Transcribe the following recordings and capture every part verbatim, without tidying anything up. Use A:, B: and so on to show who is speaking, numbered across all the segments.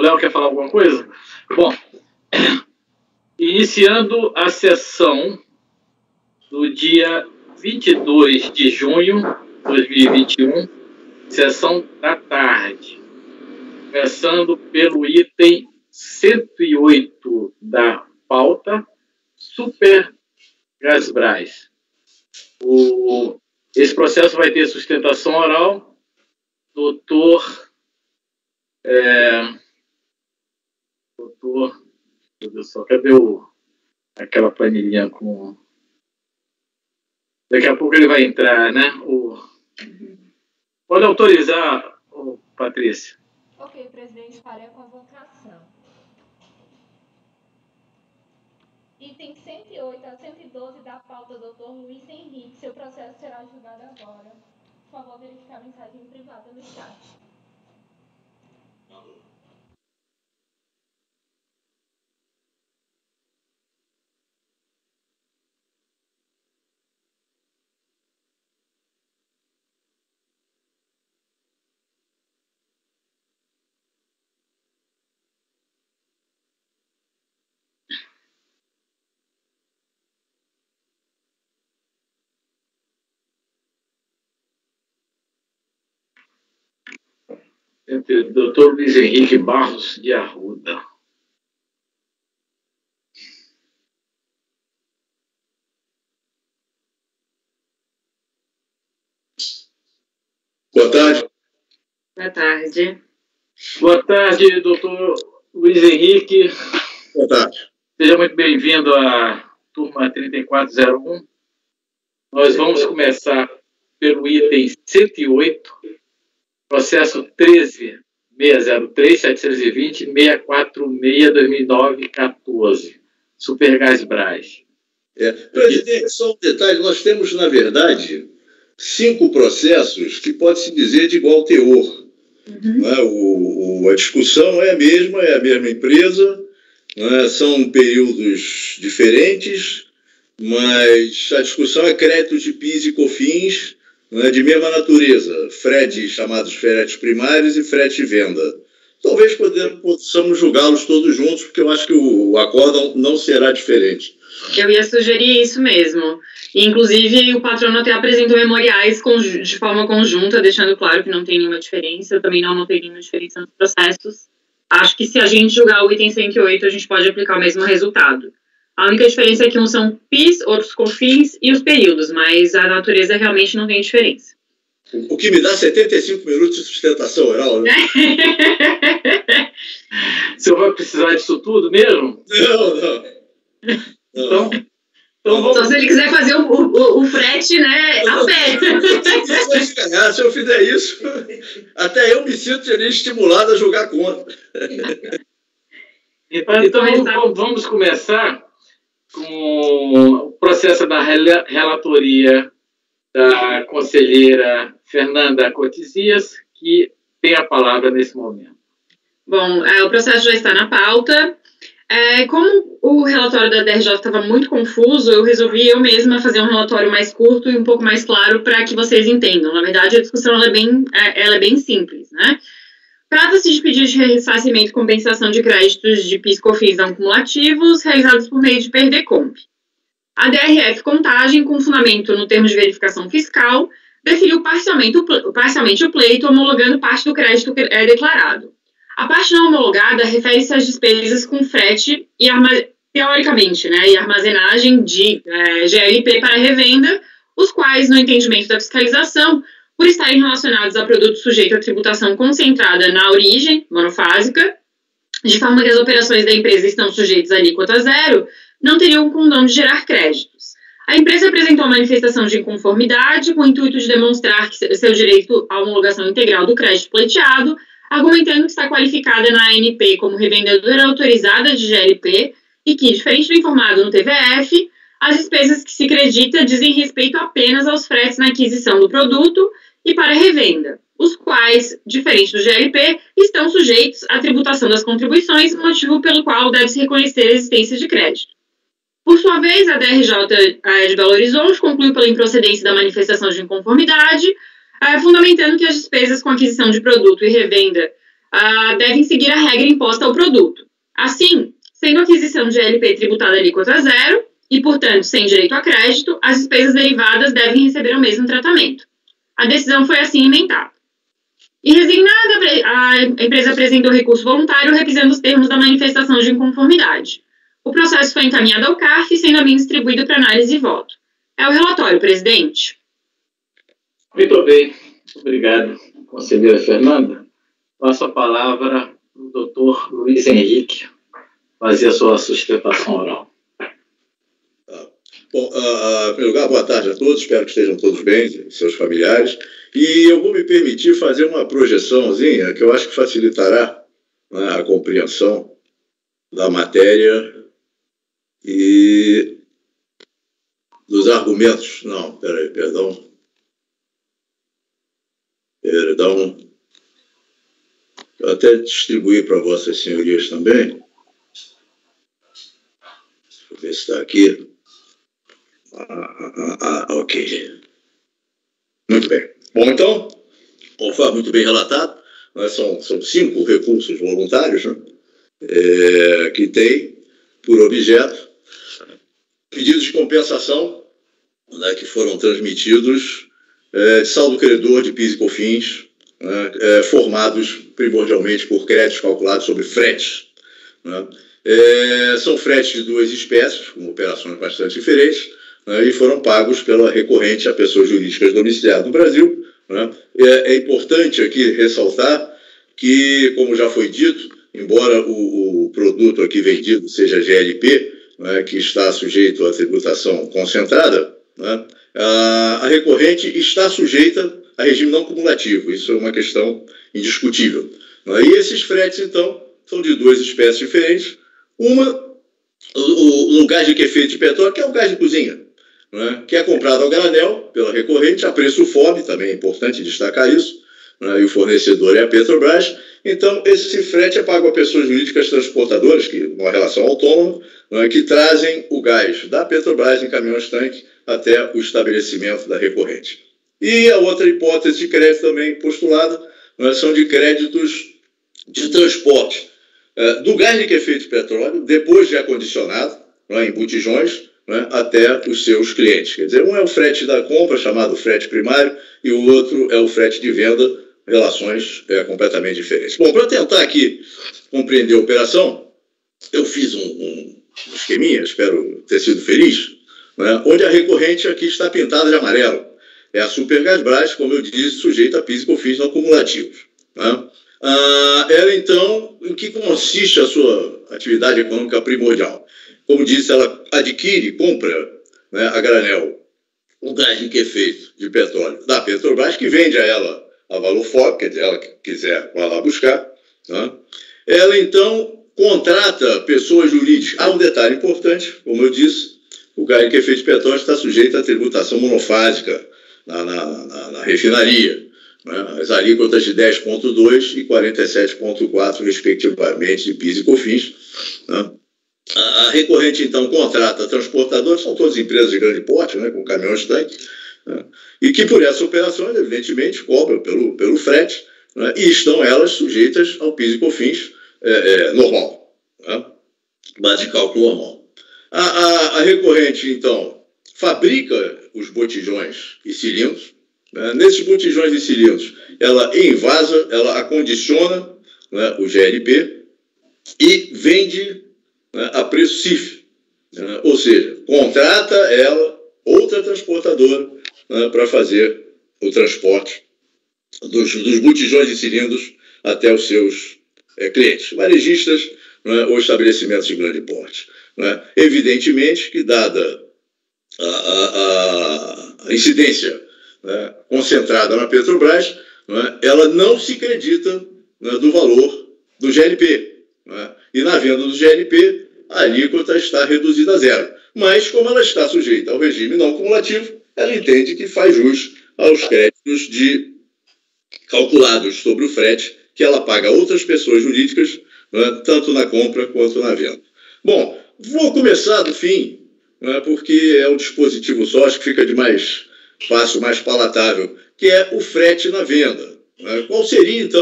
A: Léo quer falar alguma coisa? Bom, iniciando a sessão do dia vinte e dois de junho de dois mil e vinte e um, sessão da tarde, começando pelo item cento e oito da pauta, Super Gasbras. O, esse processo vai ter sustentação oral, doutor... É, doutor... Meu Deus do céu, cadê o, aquela planilhinha com... Daqui a pouco ele vai entrar, né? O... Pode autorizar, o Patrícia.
B: Ok, presidente, farei a convocação. Item cento e oito a cento e doze da pauta, doutor Luiz Henrique. Seu processo será julgado agora. Por favor, verificar a mensagem privada no chat.
A: doutor Luiz Henrique Barros de Arruda.
C: Boa tarde.
D: Boa tarde.
A: Boa tarde, doutor Luiz Henrique.
C: Boa tarde.
A: Seja muito bem-vindo à turma trinta e quatro zero um. Nós vamos começar pelo item cento e oito, processo treze mil seiscentos e três, setecentos e vinte, seiscentos e quarenta e seis, dois mil e nove, quatorze. Super Gasbras.
C: É. Presidente, só um detalhe, nós temos, na verdade, cinco processos que pode-se dizer de igual teor. Uhum. Né? O, o, a discussão é a mesma, é a mesma empresa, né? São períodos diferentes, mas a discussão é crédito de P I S e COFINS, né? De mesma natureza, fretes chamados fretes primários e frete de venda. Talvez podemos, possamos julgá-los todos juntos, porque eu acho que o, o acórdão não será diferente.
D: Eu ia sugerir isso mesmo. Inclusive, o patrono até apresentou memoriais de forma conjunta, deixando claro que não tem nenhuma diferença. Eu também não notei nenhuma diferença nos processos. Acho que se a gente julgar o item cento e oito, a gente pode aplicar o mesmo resultado. A única diferença é que uns são P I S, outros COFINS e os períodos, mas a natureza realmente não tem diferença.
C: O que me dá setenta e cinco minutos de sustentação oral, né?
A: O senhor vai precisar disso tudo mesmo?
C: Não, não.
A: Então, então vamos...
D: Só se ele quiser fazer o, o, o frete, né, a pé.
C: Se eu fizer isso, até eu me sinto estimulado a jogar contra.
A: Então, então vamos, vamos começar com o processo da relatoria da conselheira Fernanda Cotizias, que tem a palavra nesse momento.
D: Bom, é, o processo já está na pauta. É, como o relatório da D R J estava muito confuso, eu resolvi eu mesma fazer um relatório mais curto e um pouco mais claro para que vocês entendam. Na verdade, a discussão ela é, bem, ela é bem simples, né? Trata-se de pedidos de ressarcimento e compensação de créditos de P I S e COFINS não cumulativos realizados por meio de Perdecomp. A D R F Contagem, com fundamento no termo de verificação fiscal, definiu parcialmente o, parcialmente o pleito, homologando parte do crédito é, declarado. A parte não homologada refere-se às despesas com frete e, teoricamente, né, e armazenagem de é, G L P para revenda, os quais, no entendimento da fiscalização, por estarem relacionados a produtos sujeitos à tributação concentrada na origem, monofásica, de forma que as operações da empresa estão sujeitas a alíquota zero, não teriam o condão de gerar créditos. A empresa apresentou a manifestação de inconformidade com o intuito de demonstrar que seu direito à homologação integral do crédito pleiteado, argumentando que está qualificada na A N P como revendedora autorizada de G L P e que, diferente do informado no T V F, as despesas que se acredita dizem respeito apenas aos fretes na aquisição do produto e para revenda, os quais, diferente do G L P, estão sujeitos à tributação das contribuições, motivo pelo qual deve-se reconhecer a existência de crédito. Por sua vez, a D R J de Belo Horizonte concluiu pela improcedência da manifestação de inconformidade, fundamentando que as despesas com aquisição de produto e revenda uh, devem seguir a regra imposta ao produto. Assim, sendo a aquisição de G L P tributada alíquota zero e, portanto, sem direito a crédito, as despesas derivadas devem receber o mesmo tratamento. A decisão foi assim emendada. E resignada, a empresa apresentou recurso voluntário requisando os termos da manifestação de inconformidade. O processo foi encaminhado ao C A R F, sendo a mim distribuído para análise e voto. É o relatório, presidente.
A: Muito bem. Obrigado, conselheira Fernanda. Passo a palavra para o doutor Luiz Henrique fazer a sua sustentação oral.
C: Bom, uh, em primeiro lugar, boa tarde a todos, espero que estejam todos bem, seus familiares. E eu vou me permitir fazer uma projeçãozinha que eu acho que facilitará, né, a compreensão da matéria e dos argumentos. Não, peraí, perdão. Perdão. Eu até distribuí para vossas senhorias também. Deixa eu ver se está aqui. Ah, ah, ah, ok. Muito bem. Bom, então, como foi muito bem relatado, né, são, são cinco recursos voluntários, né, é, que têm por objeto pedidos de compensação, né, que foram transmitidos é, de saldo credor de P I S e COFINS, né, é, formados primordialmente por créditos calculados sobre fretes. Né. É, são fretes de duas espécies, com operações bastante diferentes, né, e foram pagos pela recorrente a pessoas jurídicas domiciliadas no Brasil. Né. É, é importante aqui ressaltar que, como já foi dito, embora o, o produto aqui vendido seja G L P, né, que está sujeito à tributação concentrada, né, a, a recorrente está sujeita a regime não cumulativo. Isso é uma questão indiscutível. Né. E esses fretes, então, são de duas espécies diferentes. Uma, o, o gás de efeito de petróleo, que é o gás de cozinha, né, que é comprado ao granel pela recorrente a preço F O B, também é importante destacar isso, né, e o fornecedor é a Petrobras. Então, esse frete é pago a pessoas jurídicas transportadoras, que, numa relação autônoma, né, que trazem o gás da Petrobras em caminhões-tanque até o estabelecimento da recorrente. E a outra hipótese de crédito também postulada, né, são de créditos de transporte uh, do gás de efeito de petróleo, depois de acondicionado, né, em botijões, né, até os seus clientes. Quer dizer, um é o frete da compra, chamado frete primário, e o outro é o frete de venda, relações é, completamente diferentes. Bom, para tentar aqui compreender a operação, eu fiz um, um esqueminha, espero ter sido feliz, né, onde a recorrente aqui está pintada de amarelo. É a Supergasbras, como eu disse, sujeita a P I S e COFINS não cumulativos. Né? Ah, ela, então, em que consiste a sua atividade econômica primordial? Como disse, ela adquire, compra, né, a granel o gás de efeito de petróleo da Petrobras, que vende a ela a valor F O B, quer dizer, ela quiser vai lá buscar. Né? Ela, então, contrata pessoas jurídicas. Há um detalhe importante, como eu disse, o gás de efeito de petróleo está sujeito à tributação monofásica na, na, na, na refinaria. Né? As alíquotas de dez vírgula dois e quarenta e sete vírgula quatro, respectivamente, de P I S e COFINS. Né? A recorrente, então, contrata transportadores, são todas empresas de grande porte, né, com caminhões-tanque, né, e que, por essas operações, evidentemente, cobram pelo, pelo frete, né, e estão elas sujeitas ao P I S e COFINS é, é, normal, né, base de cálculo normal. A, a, a recorrente, então, fabrica os botijões e cilindros. Né, nesses botijões e cilindros, ela envasa, ela acondiciona, né, o G L P e vende, né, a preço C I F, né, ou seja, contrata ela, outra transportadora, né, para fazer o transporte dos, dos botijões e cilindros até os seus é, clientes, varejistas, né, ou estabelecimentos de grande porte. Né. Evidentemente que, dada a, a, a incidência, né, concentrada na Petrobras, né, ela não se acredita, né, do valor do G L P. Né, e na venda do G L P, a alíquota está reduzida a zero. Mas, como ela está sujeita ao regime não cumulativo, ela entende que faz jus aos créditos de, calculados sobre o frete que ela paga a outras pessoas jurídicas, né, tanto na compra quanto na venda. Bom, vou começar do fim, né, porque é um dispositivo só, acho que fica de mais fácil, mais palatável, que é o frete na venda. Né? Qual seria, então,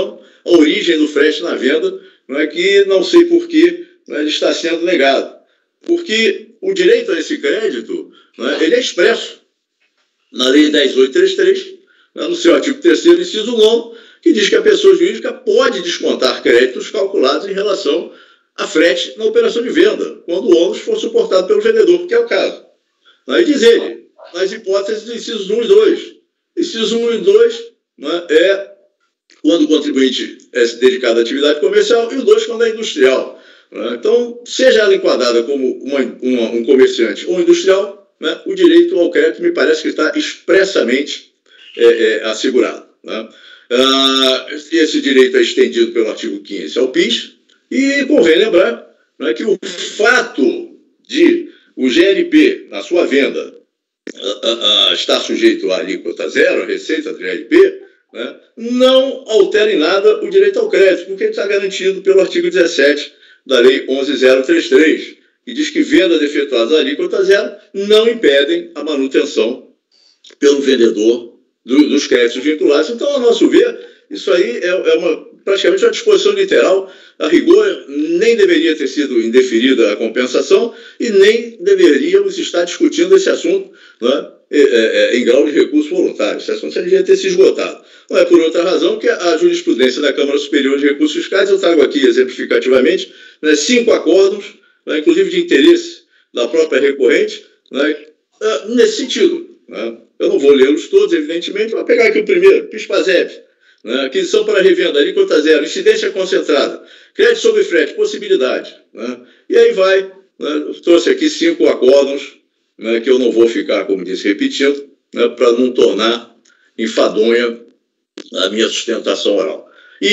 C: a origem do frete na venda, não é, que não sei por que, não é, ele está sendo negado. Porque o direito a esse crédito, não é, ele é expresso na Lei dez mil oitocentos e trinta e três, né, no seu artigo terceiro, inciso nono, que diz que a pessoa jurídica pode descontar créditos calculados em relação a frete na operação de venda, quando o ônus for suportado pelo vendedor, que é o caso. Aí diz ele, nas hipóteses dos incisos um e dois. Incisos um e dois, né, é quando o contribuinte é dedicado à atividade comercial e o dois quando é industrial. Né? Então, seja ela enquadrada como uma, uma, um comerciante ou industrial, né, o direito ao crédito me parece que está expressamente é, é, assegurado. Né? Ah, esse direito é estendido pelo artigo quinze ao P I S, e convém lembrar, né, que o fato de o G L P, na sua venda, a, a, a estar sujeito à alíquota zero, a receita do G L P, né, não altera em nada o direito ao crédito, porque ele está garantido pelo artigo dezessete da Lei onze mil e trinta e três, que diz que vendas efetuadas à alíquota zero não impedem a manutenção pelo vendedor do, dos créditos vinculados. Então, a nosso ver, isso aí é, é uma, praticamente uma disposição literal. A rigor, nem deveria ter sido indeferida a compensação e nem deveríamos estar discutindo esse assunto, né, é, é, em grau de recurso voluntário. Esse assunto devia ter se esgotado. Não é por outra razão que a jurisprudência da Câmara Superior de Recursos Fiscais, eu trago aqui exemplificativamente, né, cinco acordos, né, inclusive de interesse da própria recorrente, né, nesse sentido. Né. Eu não vou lê-los todos, evidentemente, vou pegar aqui o primeiro, PIS-PASEP, né, aquisição para revenda, alíquota zero, incidência concentrada, crédito sobre frete, possibilidade. Né, e aí vai, né, eu trouxe aqui cinco acordos, né, que eu não vou ficar, como disse, repetindo, né, para não tornar enfadonha a minha sustentação oral.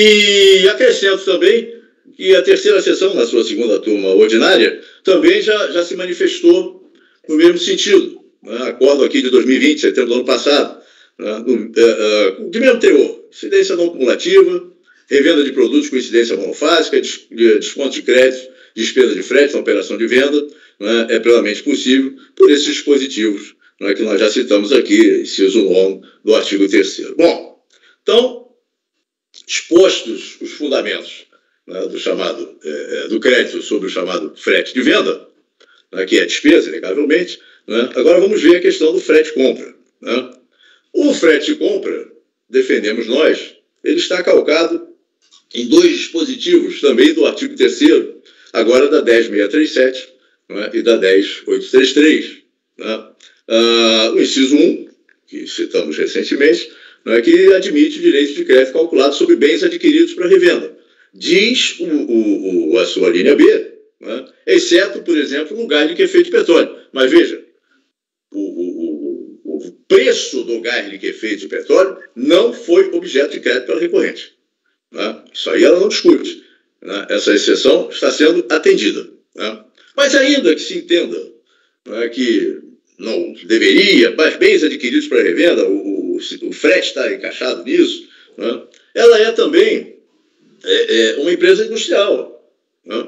C: E acrescento também que a terceira sessão, na sua segunda turma ordinária, também já, já se manifestou no mesmo sentido. Né, acordo aqui de dois mil e vinte, setembro do ano passado, né, no, uh, uh, de mesmo teor, incidência não cumulativa, revenda de produtos com incidência monofásica, des, de, desconto de crédito, despesa de frete na operação de venda, né, é plenamente possível por esses dispositivos, né, que nós já citamos aqui, inciso nono do artigo terceiro. Bom, então, expostos os fundamentos, né, do chamado, é, do crédito sobre o chamado frete de venda, né, que é despesa, inegavelmente, né, agora vamos ver a questão do frete compra. Né. O frete compra, defendemos nós, ele está calcado em dois dispositivos também do artigo terceiro, agora da dez mil seiscentos e trinta e sete, né, e da dez mil oitocentos e trinta e três. Né. Ah, o inciso um, que citamos recentemente, né, que admite o direito de crédito calculado sobre bens adquiridos para revenda. Diz o, o, o, a sua linha B, né, exceto, por exemplo, no gás liquefeito de petróleo. Mas veja, o, o, o, o preço do gás liquefeito de petróleo não foi objeto de crédito pela recorrente. Né? Isso aí ela não discute. Né? Essa exceção está sendo atendida. Né? Mas ainda que se entenda, né, que não deveria, mas bens adquiridos para revenda, o, o, o frete está encaixado nisso, né, ela é também é, é uma empresa industrial. Né?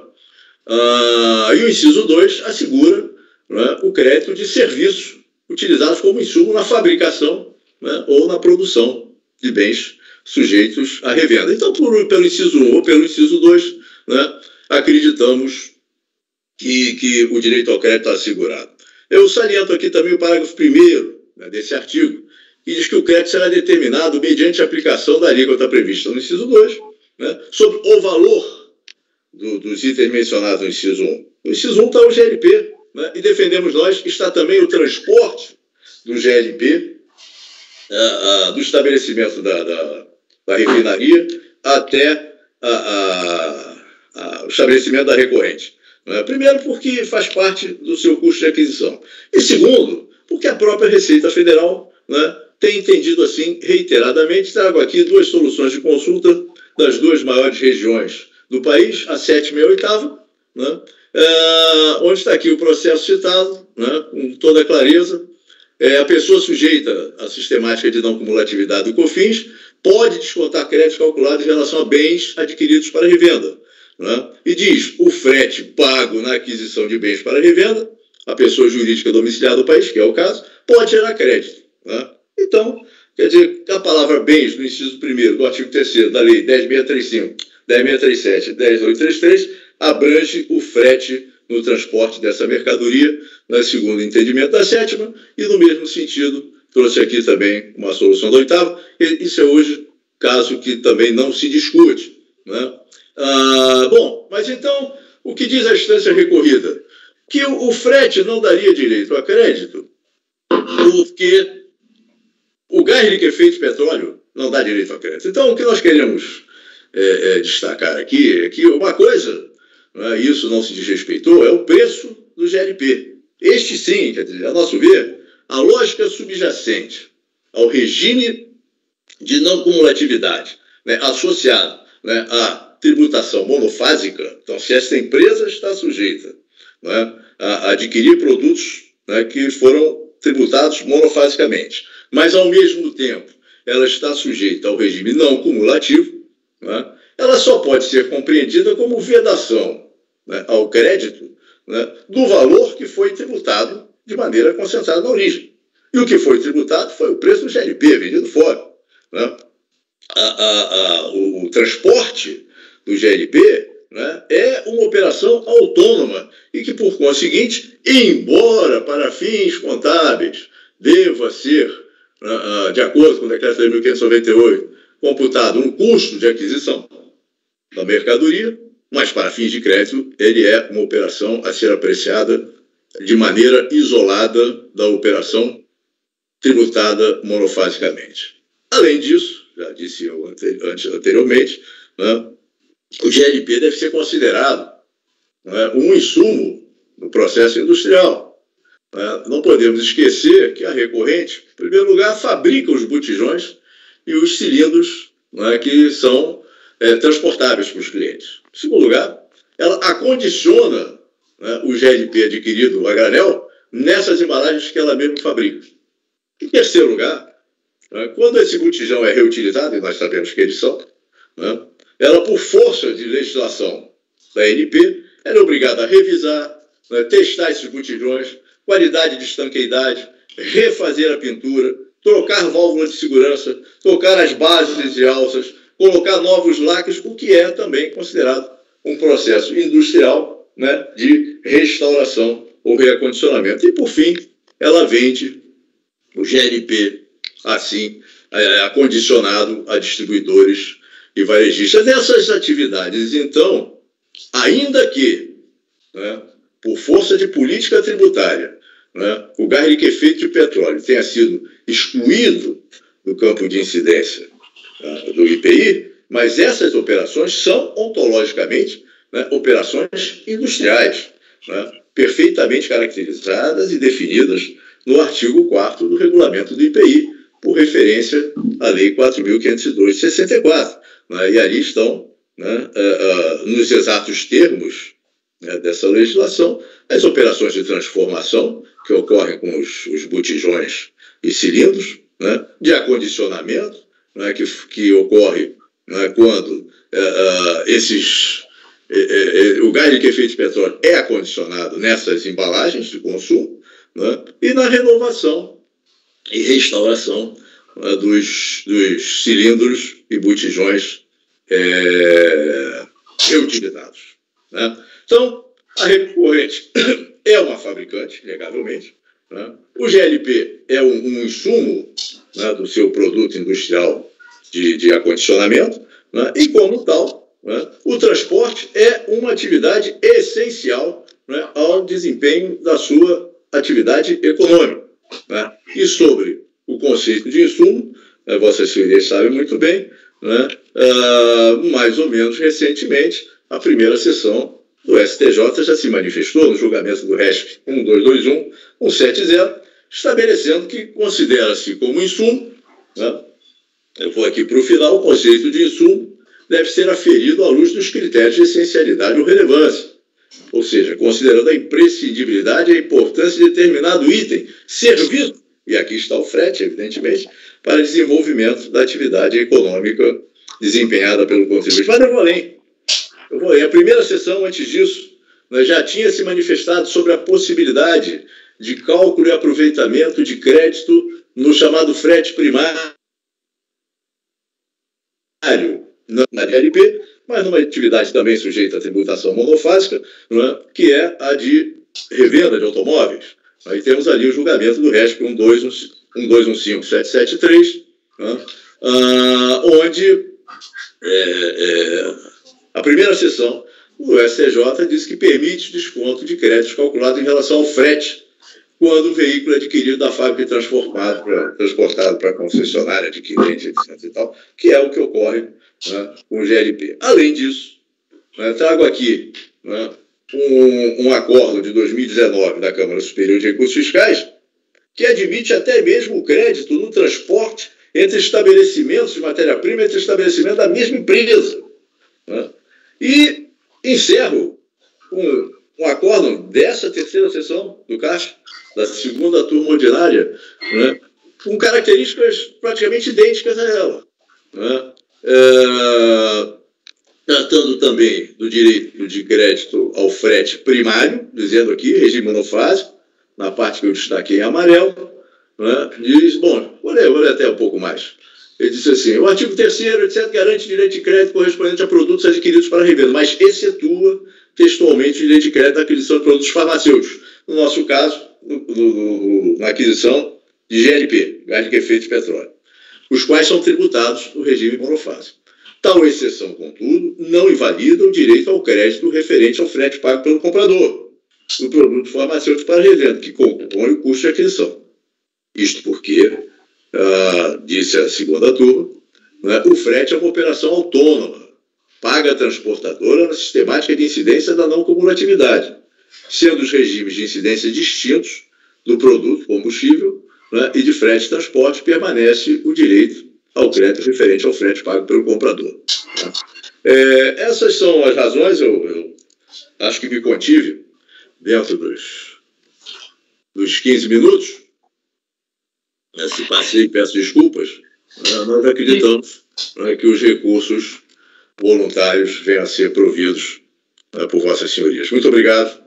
C: Ah, e o inciso dois assegura, né, o crédito de serviços utilizados como insumo na fabricação, né, ou na produção de bens sujeitos à revenda. Então, por, pelo inciso um ou pelo inciso dois, né, acreditamos que, que o direito ao crédito está assegurado. Eu saliento aqui também o parágrafo primeiro, né, desse artigo, que diz que o crédito será determinado mediante a aplicação da alíquota prevista no inciso dois, né, sobre o valor do, dos itens mencionados no inciso um. No inciso um está o G L P, né, e defendemos nós que está também o transporte do G L P, uh, uh, do estabelecimento da, da, da refinaria até a, a, a, o estabelecimento da recorrente. Né? Primeiro, porque faz parte do seu custo de aquisição. E segundo, porque a própria Receita Federal, né, tem entendido assim reiteradamente. Trago aqui duas soluções de consulta das duas maiores regiões do país, a sétima e a oitava, né, é, onde está aqui o processo citado, né, com toda a clareza. É, a pessoa sujeita à sistemática de não cumulatividade do COFINS pode descontar créditos calculados em relação a bens adquiridos para revenda. Né? E diz, o frete pago na aquisição de bens para revenda, a pessoa jurídica domiciliada do país, que é o caso, pode gerar crédito. Né? Então, Quer dizer, a palavra bens, no inciso primeiro do artigo terceiro da Lei dez mil seiscentos e trinta e cinco, dez mil seiscentos e trinta e sete e dez mil oitocentos e trinta e três, abrange o frete no transporte dessa mercadoria, no segundo entendimento da sétima, e no mesmo sentido, trouxe aqui também uma solução da oitava. Isso é hoje caso que também não se discute, né? Ah, bom, mas então, o que diz a instância recorrida? Que o, o frete não daria direito a crédito, porque o gás liquefeito de petróleo não dá direito a crédito. Então, o que nós queremos é, é, destacar aqui é que uma coisa, né, isso não se desrespeitou, é o preço do G L P. Este sim, quer dizer, a nosso ver, a lógica subjacente ao regime de não cumulatividade, né, associado, né, à tributação monofásica, então se esta empresa está sujeita, né, a, a adquirir produtos, né, que foram tributados monofasicamente, mas ao mesmo tempo ela está sujeita ao regime não cumulativo, né, ela só pode ser compreendida como vedação, né, ao crédito, né, do valor que foi tributado de maneira concentrada na origem. E o que foi tributado foi o preço do G L P, vendido fora. Né? A, a, a, o, o transporte do G L P, né, é uma operação autônoma e que, por conseguinte, embora para fins contábeis deva ser, uh, uh, de acordo com o decreto de mil quinhentos e noventa e oito, computado um custo de aquisição da mercadoria, mas para fins de crédito ele é uma operação a ser apreciada de maneira isolada da operação tributada monofasicamente. Além disso, já disse eu anteriormente, né, o G L P deve ser considerado, né, um insumo no processo industrial. Né? Não podemos esquecer que a recorrente, em primeiro lugar, fabrica os botijões e os cilindros, né, que são é, transportáveis para os clientes. Em segundo lugar, ela acondiciona, né, o G L P adquirido a granel nessas embalagens que ela mesma fabrica. Em terceiro lugar, né, quando esse botijão é reutilizado, e nós sabemos que eles são, né, ela, por força de legislação da A N P, ela é obrigada a revisar, né, testar esses botijões, qualidade de estanqueidade, refazer a pintura, trocar válvulas de segurança, trocar as bases de alças, colocar novos lacres, o que é também considerado um processo industrial, né, de restauração ou reacondicionamento. E, por fim, ela vende o G L P, assim, acondicionado a distribuidores e varejistas. Nessas atividades, então, ainda que, né, por força de política tributária, né, o gás liquefeito de petróleo tenha sido excluído do campo de incidência, né, do I P I, mas essas operações são ontologicamente, né, operações industriais, né, perfeitamente caracterizadas e definidas no artigo quarto do regulamento do I P I, por referência à Lei quatro mil quinhentos e dois de sessenta e quatro. Né, e ali estão, né, uh, uh, nos exatos termos, né, dessa legislação, as operações de transformação que ocorrem com os, os botijões e cilindros, né, de acondicionamento, né, que, que ocorre, né, quando uh, uh, esses, uh, uh, o gás liquefeito de petróleo é acondicionado nessas embalagens de consumo, né, e na renovação e restauração, né, dos, dos cilindros e botijões é, reutilizados. Né? Então, a recorrente é uma fabricante, legalmente. Né? O G L P é um, um insumo, né, do seu produto industrial de, de acondicionamento, né? E, como tal, né, o transporte é uma atividade essencial, né, ao desempenho da sua atividade econômica. Né? E sobre o conceito de insumo, né, vossas senhorias sabem muito bem, né, uh, mais ou menos recentemente, a primeira sessão do S T J já se manifestou no julgamento do R E S P um dois dois um ponto cento e setenta, estabelecendo que considera-se como insumo, né, eu vou aqui para o final, o conceito de insumo deve ser aferido à luz dos critérios de essencialidade ou relevância, ou seja, considerando a imprescindibilidade e a importância de determinado item, serviço, e aqui está o frete, evidentemente, para desenvolvimento da atividade econômica desempenhada pelo contribuinte. Mas eu vou além. Eu vou além. A primeira sessão, antes disso, né, já tinha se manifestado sobre a possibilidade de cálculo e aproveitamento de crédito no chamado frete primário, na G L P, mas numa atividade também sujeita à tributação monofásica, não é? Que é a de revenda de automóveis. Aí temos ali o julgamento do R E S P um dois um cinco sete sete três, né? ah, onde é, é, a primeira sessão o S T J diz que permite desconto de créditos calculado em relação ao frete quando o veículo é adquirido da fábrica e transportado para transportado para a concessionária, adquirente, etc e tal, que é o que ocorre, né, com o G L P. Além disso, né, trago aqui, né, um, um acordo de dois mil e dezenove da Câmara Superior de Recursos Fiscais que admite até mesmo o crédito no transporte entre estabelecimentos de matéria-prima, entre estabelecimentos da mesma empresa. Né? E encerro com um acordo dessa terceira sessão do Caixa, da segunda turma ordinária, né? Com características praticamente idênticas a ela. Né? É, tratando também do direito de crédito ao frete primário, dizendo aqui, regime monofásico, na parte que eu destaquei em amarelo, né? Diz, bom, vou ler, vou ler até um pouco mais. Ele disse assim, o artigo terceiro, etcétera, garante direito de crédito correspondente a produtos adquiridos para revenda, mas excetua textualmente o direito de crédito na aquisição de produtos farmacêuticos. No nosso caso, no, no, no, na aquisição de G L P, gás liquefeito de petróleo, os quais são tributados no regime monofásico. Tal exceção, contudo, não invalida o direito ao crédito referente ao frete pago pelo comprador do produto farmacêutico para revenda, que compõe o custo de aquisição. Isto porque, ah, disse a segunda turma, né, o frete é uma operação autônoma, paga a transportadora na sistemática de incidência da não cumulatividade, sendo os regimes de incidência distintos do produto combustível, né, e de frete e transporte, permanece o direito ao crédito referente ao frete pago pelo comprador. Né. É, essas são as razões, eu, eu acho que me contive dentro dos, dos quinze minutos. Né, se passei, peço desculpas. Né, nós acreditamos, né, que os recursos voluntários venham a ser providos, né, por vossas senhorias. Muito obrigado.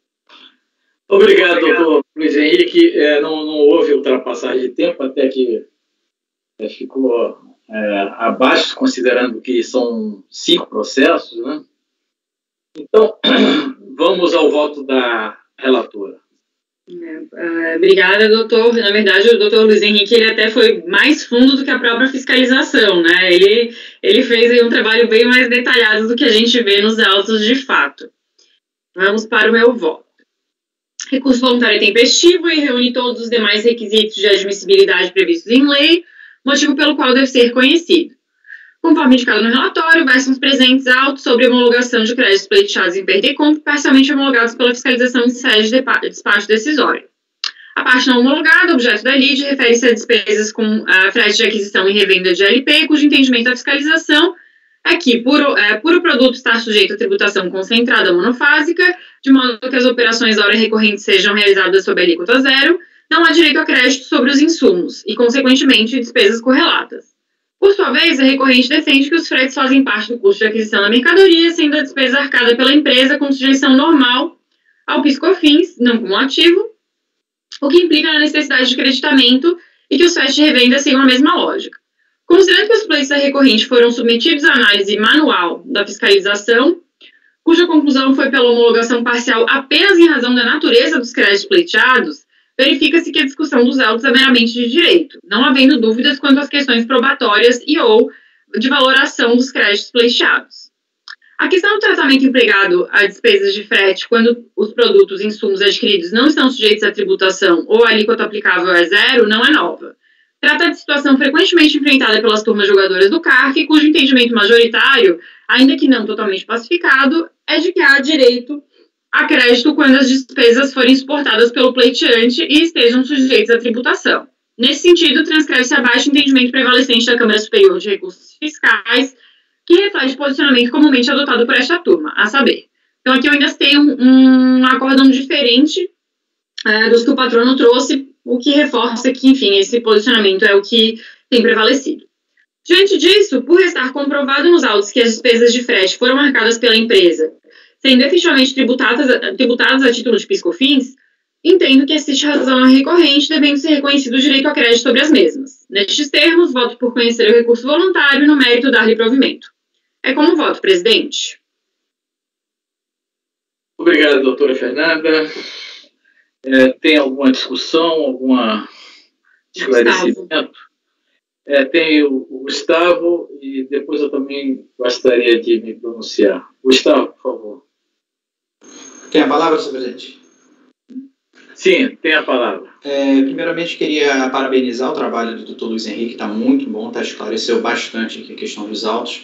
A: Obrigado, doutor Luiz Henrique. É, não, não houve ultrapassagem de tempo, até que é, ficou é, abaixo, considerando que são cinco processos, né? Então, vamos ao voto da relatora.
D: É, obrigada, doutor. Na verdade, o doutor Luiz Henrique ele até foi mais fundo do que a própria fiscalização, né? Ele, ele fez aí um trabalho bem mais detalhado do que a gente vê nos autos de fato. Vamos para o meu voto. Recurso voluntário é tempestivo e reúne todos os demais requisitos de admissibilidade previstos em lei, motivo pelo qual deve ser reconhecido. Conforme indicado no relatório, versam os presentes autos sobre homologação de créditos pleiteados em perda e compra, parcialmente homologados pela fiscalização em sede de despacho decisório. A parte não homologada, objeto da lide, refere-se a despesas com uh, frete de aquisição e revenda de L P, cujo entendimento da fiscalização é que puro, é, puro produto está sujeito à tributação concentrada monofásica, de modo que as operações da hora recorrente sejam realizadas sob alíquota zero, não há direito a crédito sobre os insumos e, consequentemente, despesas correlatas. Por sua vez, a recorrente defende que os fretes fazem parte do custo de aquisição da mercadoria, sendo a despesa arcada pela empresa com sujeição normal ao PIS/COFINS, não cumulativo, o que implica na necessidade de creditamento e que os fretes de revenda sigam a mesma lógica. Considerando que os pleitos da recorrente foram submetidos à análise manual da fiscalização, cuja conclusão foi pela homologação parcial apenas em razão da natureza dos créditos pleiteados, verifica-se que a discussão dos autos é meramente de direito, não havendo dúvidas quanto às questões probatórias e ou de valoração dos créditos pleiteados. A questão do tratamento empregado a despesas de frete quando os produtos e insumos adquiridos não estão sujeitos à tributação ou a alíquota aplicável é zero não é nova. Trata de situação frequentemente enfrentada pelas turmas julgadoras do C A R C, cujo entendimento majoritário, ainda que não totalmente pacificado, é de que há direito a crédito quando as despesas forem suportadas pelo pleiteante e estejam sujeitas à tributação. Nesse sentido, transcreve-se abaixo o entendimento prevalecente da Câmara Superior de Recursos Fiscais, que reflete o posicionamento comumente adotado por esta turma, a saber. Então, aqui eu ainda tenho um, um acórdão diferente é, dos que o patrono trouxe, o que reforça que, enfim, esse posicionamento é o que tem prevalecido. Diante disso, por restar comprovado nos autos que as despesas de frete foram marcadas pela empresa, sendo efetivamente tributadas, tributadas a título de PIS/COFINS, entendo que existe razão recorrente, devendo ser reconhecido o direito a crédito sobre as mesmas. Nestes termos, voto por conhecer o recurso voluntário e, no mérito, dar-lhe provimento. É como voto, presidente.
A: Obrigado, doutora Fernanda. É, tem alguma discussão, algum esclarecimento? É, tem o, o Gustavo e depois eu também gostaria de me pronunciar. Gustavo, por favor.
E: Tem a palavra, senhor presidente?
A: Sim, tem a palavra.
E: É, primeiramente, queria parabenizar o trabalho do doutor Luiz Henrique, está muito bom, tá? Esclareceu bastante aqui a questão dos autos.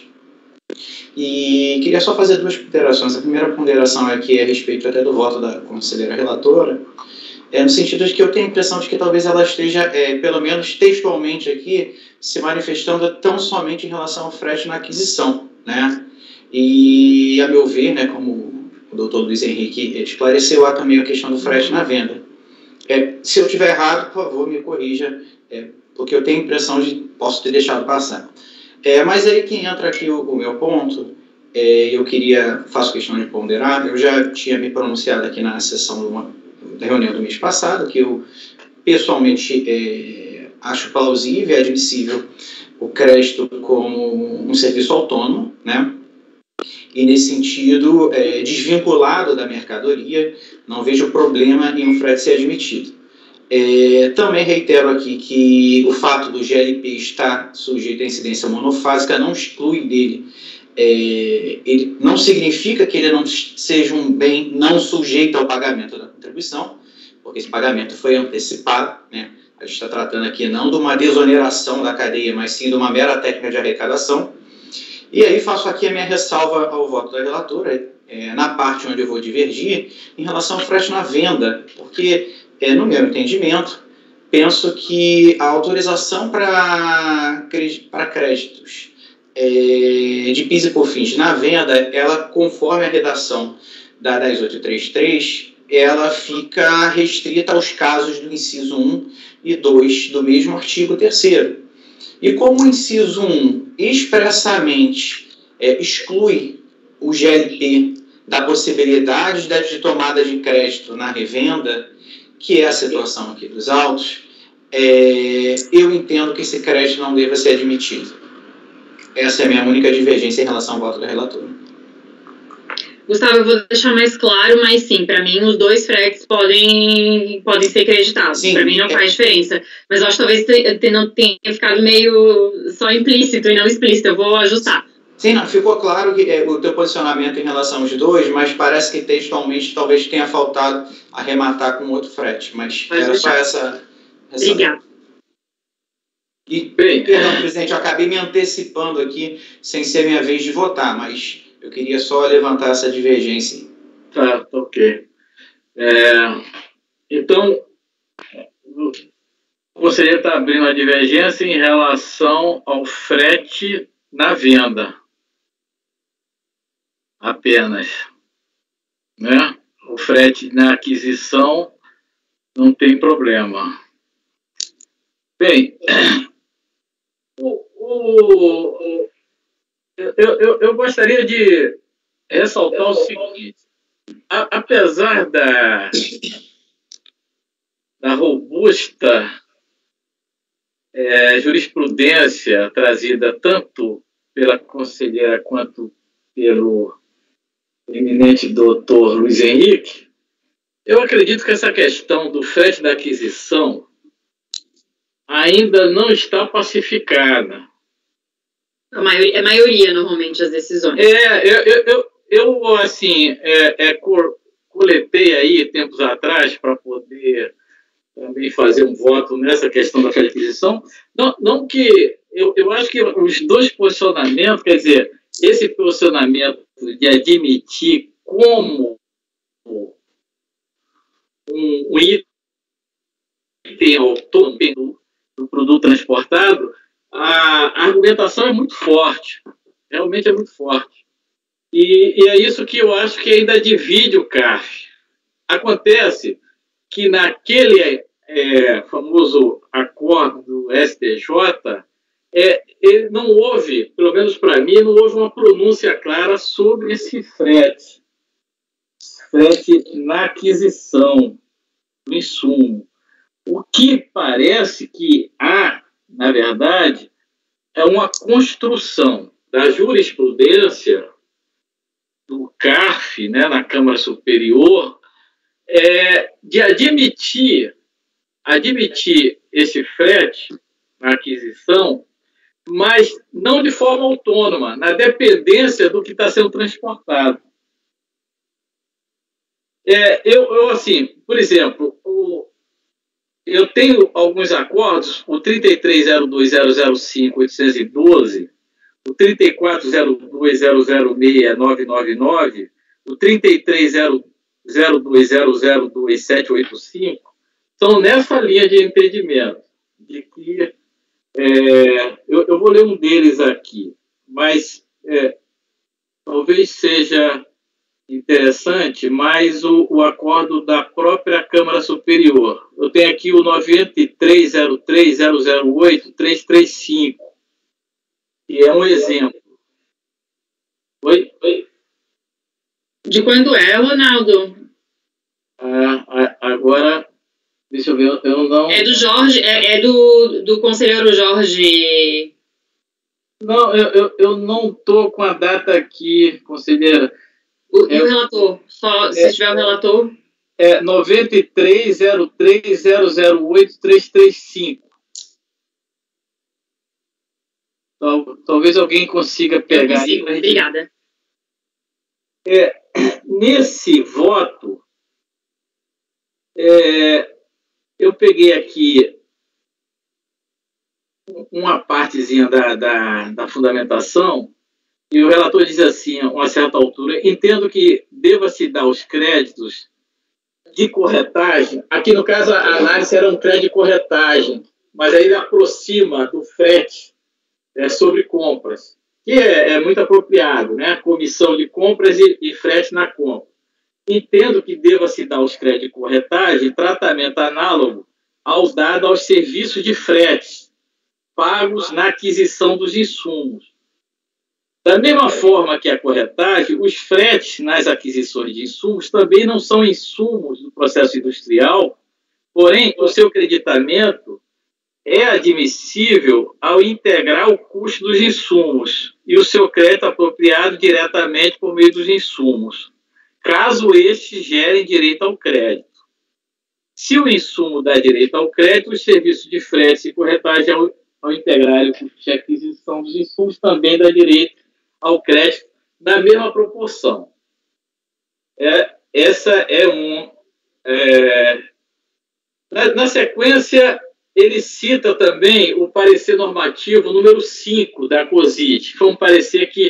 E: E queria só fazer duas ponderações. A primeira ponderação aqui é a respeito até do voto da conselheira relatora, é no sentido de que eu tenho a impressão de que talvez ela esteja, é, pelo menos textualmente aqui, se manifestando tão somente em relação ao frete na aquisição, né? E, a meu ver, né, como o doutor Luiz Henrique esclareceu, há também a questão do frete na venda. É, se eu estiver errado, por favor, me corrija, é, porque eu tenho a impressão de que posso ter deixado passar. É, mas aí que entra aqui o, o meu ponto, é, eu queria, faço questão de ponderar, eu já tinha me pronunciado aqui na sessão de uma, da reunião do mês passado, que eu pessoalmente é, acho plausível e admissível o crédito como um serviço autônomo, né? E nesse sentido, é, desvinculado da mercadoria, não vejo problema em um frete ser admitido. É, também reitero aqui que o fato do G L P estar sujeito à incidência monofásica não exclui dele, é, ele não significa que ele não seja um bem não sujeito ao pagamento da contribuição, porque esse pagamento foi antecipado, né? A gente está tratando aqui não de uma desoneração da cadeia, mas sim de uma mera técnica de arrecadação. E aí faço aqui a minha ressalva ao voto da relatora, é, na parte onde eu vou divergir, em relação ao frete na venda, porque, é, no meu entendimento, penso que a autorização para créditos é, de PIS e COFINS na venda, ela, conforme a redação da dez mil oitocentos e trinta e três, ela fica restrita aos casos do inciso um e dois do mesmo artigo terceiro. E como o inciso um expressamente é, exclui o G L P da possibilidade de tomada de crédito na revenda, que é a situação aqui dos autos, é, eu entendo que esse crédito não deva ser admitido. Essa é a minha única divergência em relação ao voto da relatora.
D: Gustavo, eu vou deixar mais claro, mas sim, para mim os dois fretes podem, podem ser creditados. Para mim não é... faz diferença. Mas eu acho que talvez te, não tenha ficado meio só implícito e não explícito. Eu vou ajustar.
E: Sim, não, ficou claro que, é, o teu posicionamento em relação aos dois, mas parece que textualmente talvez tenha faltado arrematar com outro frete. Mas Pode era deixar. Só essa... essa...
D: Obrigada.
E: E, Bem, perdão, presidente, eu acabei me antecipando aqui sem ser minha vez de votar, mas eu queria só levantar essa divergência.
A: Tá, tá ok. É, então, o conselheiro está abrindo a divergência em relação ao frete na venda. Apenas. Né? O frete na aquisição não tem problema. Bem, o, o, eu, eu, eu gostaria de ressaltar o seguinte: a, apesar da, da robusta é, jurisprudência trazida tanto pela conselheira quanto pelo eminente doutor Luiz Henrique, eu acredito que essa questão do frete da aquisição ainda não está pacificada.
D: A maioria, é a maioria, normalmente, as decisões.
A: É, eu, eu, eu, eu assim, é, é, coletei aí, tempos atrás, para poder também fazer um voto nessa questão da aquisição. Não, não que... Eu, eu acho que os dois posicionamentos, quer dizer, esse posicionamento de admitir como um, um item autônomo do produto transportado, a argumentação é muito forte, realmente é muito forte. E, e é isso que eu acho que ainda divide o C A F. Acontece que naquele é, famoso acordo do S T J, é, ele não houve, pelo menos para mim, não houve uma pronúncia clara sobre esse frete, frete na aquisição. do insumo. O que parece que há, na verdade, é uma construção da jurisprudência do C A R F, né, na Câmara Superior, é, de admitir, admitir esse frete na aquisição, mas não de forma autônoma, na dependência do que está sendo transportado. É, eu, eu, assim, por exemplo, o, eu tenho alguns acordos, o trinta e três zero dois zero zero cinco oitocentos e doze, o trinta e quatro zero dois zero zero seis nove nove nove, o trinta e três zero dois zero zero dois sete oito cinco, são nessa linha de entendimento, de que É, eu, eu vou ler um deles aqui, mas é, talvez seja interessante mais o, o acordo da própria Câmara Superior. Eu tenho aqui o noventa e três zero três zero zero oito três três cinco, que é um exemplo. Oi? Oi?
D: De quando é, Ronaldo?
A: Ah, agora... Deixa eu ver, eu não...
D: É do Jorge, é, é do, do conselheiro Jorge...
A: Não, eu, eu, eu não estou com a data aqui, conselheira.
D: O,
A: é,
D: o relator, só se
A: é,
D: tiver o relator.
A: É noventa e três zero três zero zero oito três três cinco. Tal, talvez alguém consiga pegar.
D: Eu consigo, aí, obrigada.
A: É, nesse voto, é, eu peguei aqui uma partezinha da, da, da fundamentação e o relator diz assim, a uma certa altura, entendo que deva-se dar os créditos de corretagem. Aqui, no caso, a análise era um crédito de corretagem, mas aí ele aproxima do frete é, sobre compras, que é, é muito apropriado, né? Comissão de compras e, e frete na compra. Entendo que deva-se dar aos créditos de corretagem tratamento análogo ao dado aos serviços de frete pagos na aquisição dos insumos. Da mesma forma que a corretagem, os fretes nas aquisições de insumos também não são insumos do processo industrial, porém, o seu creditamento é admissível ao integrar o custo dos insumos e o seu crédito apropriado diretamente por meio dos insumos, caso estes gerem direito ao crédito. Se o insumo dá direito ao crédito, os serviços de frete e corretagem, ao, ao integrar o custo de aquisição dos insumos, também dá direito ao crédito na mesma proporção. É, essa é um... É, na, na sequência, ele cita também o parecer normativo número cinco da COSIT, que foi um parecer que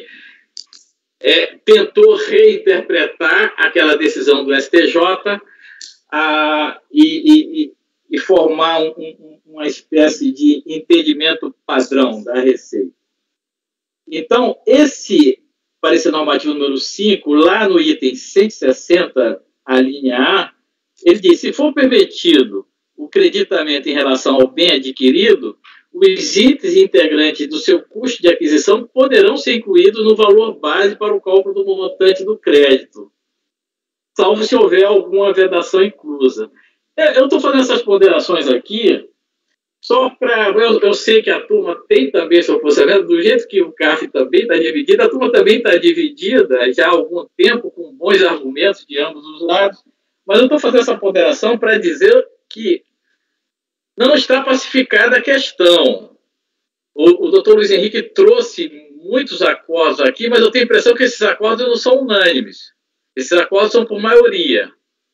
A: é, tentou reinterpretar aquela decisão do S T J a, e, e, e formar um, um, uma espécie de entendimento padrão da Receita. Então, esse parecer normativo número cinco, lá no item cento e sessenta, a linha A, ele diz, se for permitido o creditamento em relação ao bem adquirido, os itens integrantes do seu custo de aquisição poderão ser incluídos no valor base para o cálculo do montante do crédito, salvo se houver alguma vedação inclusa. Eu estou fazendo essas ponderações aqui só para... Eu, eu sei que a turma tem também seu posicionamento, do jeito que o C A F também está dividida, a turma também está dividida já há algum tempo, com bons argumentos de ambos os lados, mas eu estou fazendo essa ponderação para dizer que não está pacificada a questão. O, o doutor Luiz Henrique trouxe muitos acordos aqui, mas eu tenho a impressão que esses acordos não são unânimes. Esses acordos são por maioria.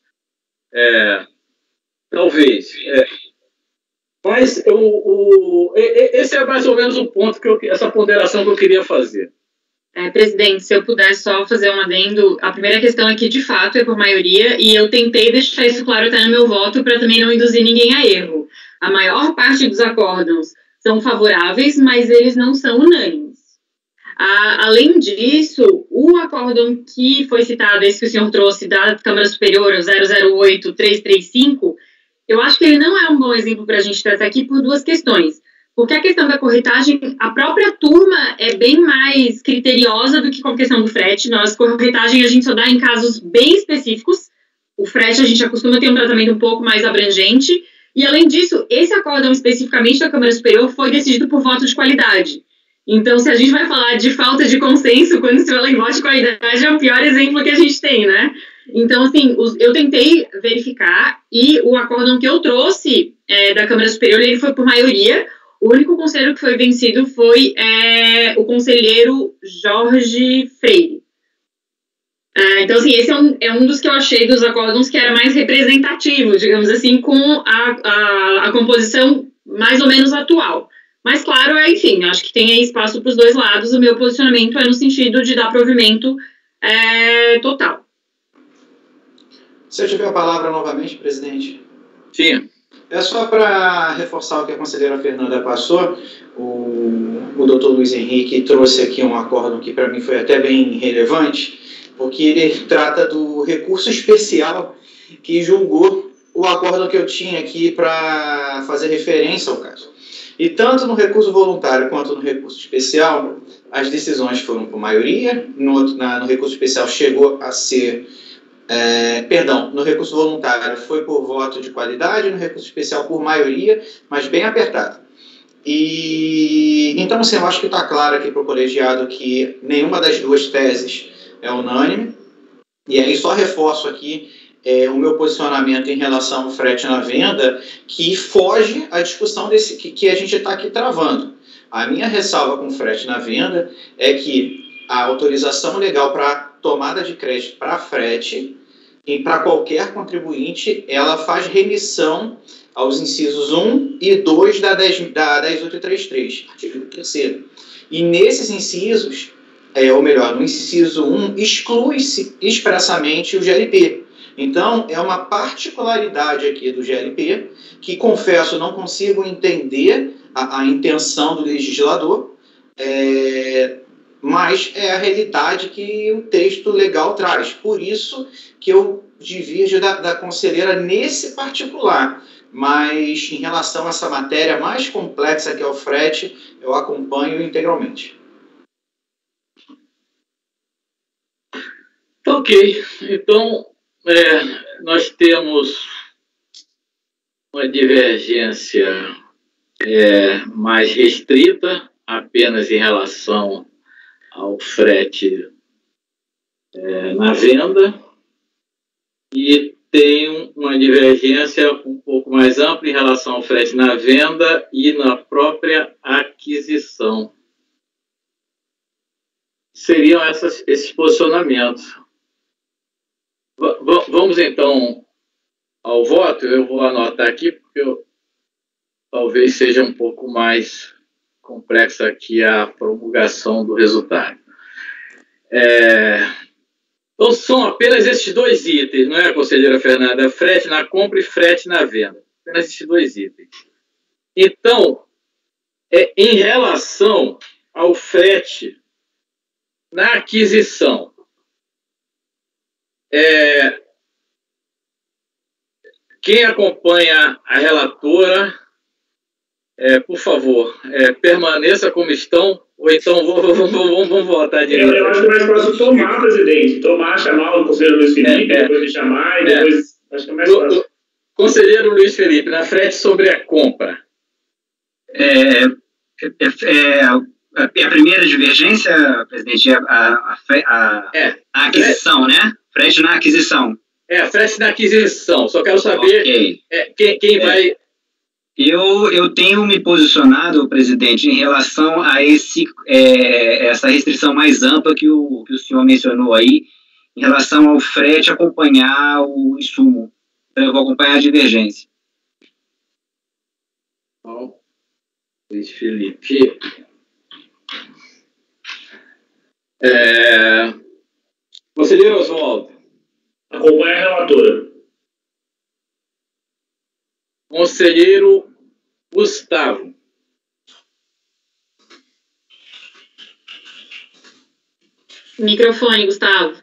A: É, talvez. É. Mas eu, o, esse é mais ou menos o ponto, que eu, essa ponderação que eu queria fazer.
D: É, presidente, se eu puder só fazer um adendo, a primeira questão é que, de fato, é por maioria, e eu tentei deixar isso claro até no meu voto, para também não induzir ninguém a erro. A maior parte dos acordos são favoráveis, mas eles não são unânimes. Ah, além disso, o acórdão que foi citado, esse que o senhor trouxe da Câmara Superior, o zero zero oito três três cinco, eu acho que ele não é um bom exemplo para a gente tratar aqui por duas questões. Porque a questão da corretagem, a própria turma é bem mais criteriosa do que com a questão do frete. Nós, corretagem, a gente só dá em casos bem específicos, o frete a gente já costuma ter um tratamento um pouco mais abrangente, e além disso, esse acórdão especificamente da Câmara Superior foi decidido por voto de qualidade. Então, se a gente vai falar de falta de consenso quando se fala em voto de qualidade, é o pior exemplo que a gente tem, né? Então, assim, os, eu tentei verificar, e o acórdão que eu trouxe é, da Câmara Superior, ele foi por maioria. O único conselheiro que foi vencido foi é, o conselheiro Jorge Freire. Ah, então, assim, esse é um, é um dos que eu achei dos acórdãos que era mais representativo, digamos assim, com a, a, a composição mais ou menos atual. Mas, claro, é, enfim, acho que tem aí espaço para os dois lados. O meu posicionamento é no sentido de dar provimento é, total.
E: Se eu tiver a palavra novamente, presidente.
A: Sim.
E: É só para reforçar o que a conselheira Fernanda passou, o, o doutor Luiz Henrique trouxe aqui um acórdão que para mim foi até bem relevante, porque ele trata do recurso especial que julgou o acórdão que eu tinha aqui para fazer referência ao caso. E tanto no recurso voluntário quanto no recurso especial, as decisões foram por maioria, no, na, no recurso especial chegou a ser... É, perdão, no recurso voluntário foi por voto de qualidade, no recurso especial por maioria, mas bem apertado. E então, assim, eu acho que está claro aqui para o colegiado que nenhuma das duas teses é unânime, e aí só reforço aqui é, o meu posicionamento em relação ao frete na venda, que foge à discussão desse, que, que a gente está aqui travando. A minha ressalva com frete na venda é que a autorização legal para tomada de crédito para frete e para qualquer contribuinte, ela faz remissão aos incisos um e dois da dez mil oitocentos e trinta e três, artigo terceiro. E nesses incisos, é, ou melhor, no inciso um, exclui-se expressamente o G L P. Então, é uma particularidade aqui do G L P, que, confesso, não consigo entender a, a intenção do legislador, é, mas é a realidade que o texto legal traz. Por isso que eu divirjo da, da conselheira nesse particular. Mas, em relação a essa matéria mais complexa que é o frete, eu acompanho integralmente.
A: Ok. Então, é, nós temos uma divergência é, mais restrita, apenas em relação ao frete é, na venda, e tem uma divergência um pouco mais ampla em relação ao frete na venda e na própria aquisição. Seriam essas, esses posicionamentos. V vamos, então, ao voto. Eu vou anotar aqui, porque eu, talvez seja um pouco mais complexa aqui a promulgação do resultado. É, então, são apenas esses dois itens, não é, conselheira Fernanda? Frete na compra e frete na venda. Apenas esses dois itens. Então, é, em relação ao frete na aquisição, é, quem acompanha a relatora, é, por favor, é, permaneça como estão, ou então vamos, vamos, vamos votar direito.
F: Eu, eu acho que mais próximo tomar, presidente. Tomar, chamar o conselheiro Luiz Felipe, é, é, depois de chamar, e depois... É. Acho que é mais fácil.
A: Conselheiro Luiz Felipe, na frete sobre a compra.
G: É, é, é, é a primeira divergência, presidente, é a, a, a,
A: é,
G: a aquisição, frete, né? Frete na aquisição.
A: É, frete na aquisição. Só quero saber okay. é, quem, quem é. vai...
G: Eu, eu tenho me posicionado, presidente, em relação a esse, é, essa restrição mais ampla que o, que o senhor mencionou aí, em relação ao frete acompanhar o insumo. Eu vou acompanhar a divergência.
A: Bom, Luiz Felipe. É... Conselheiro Oswaldo.
F: Acompanha a relatora.
A: Conselheiro Gustavo.
D: Microfone, Gustavo.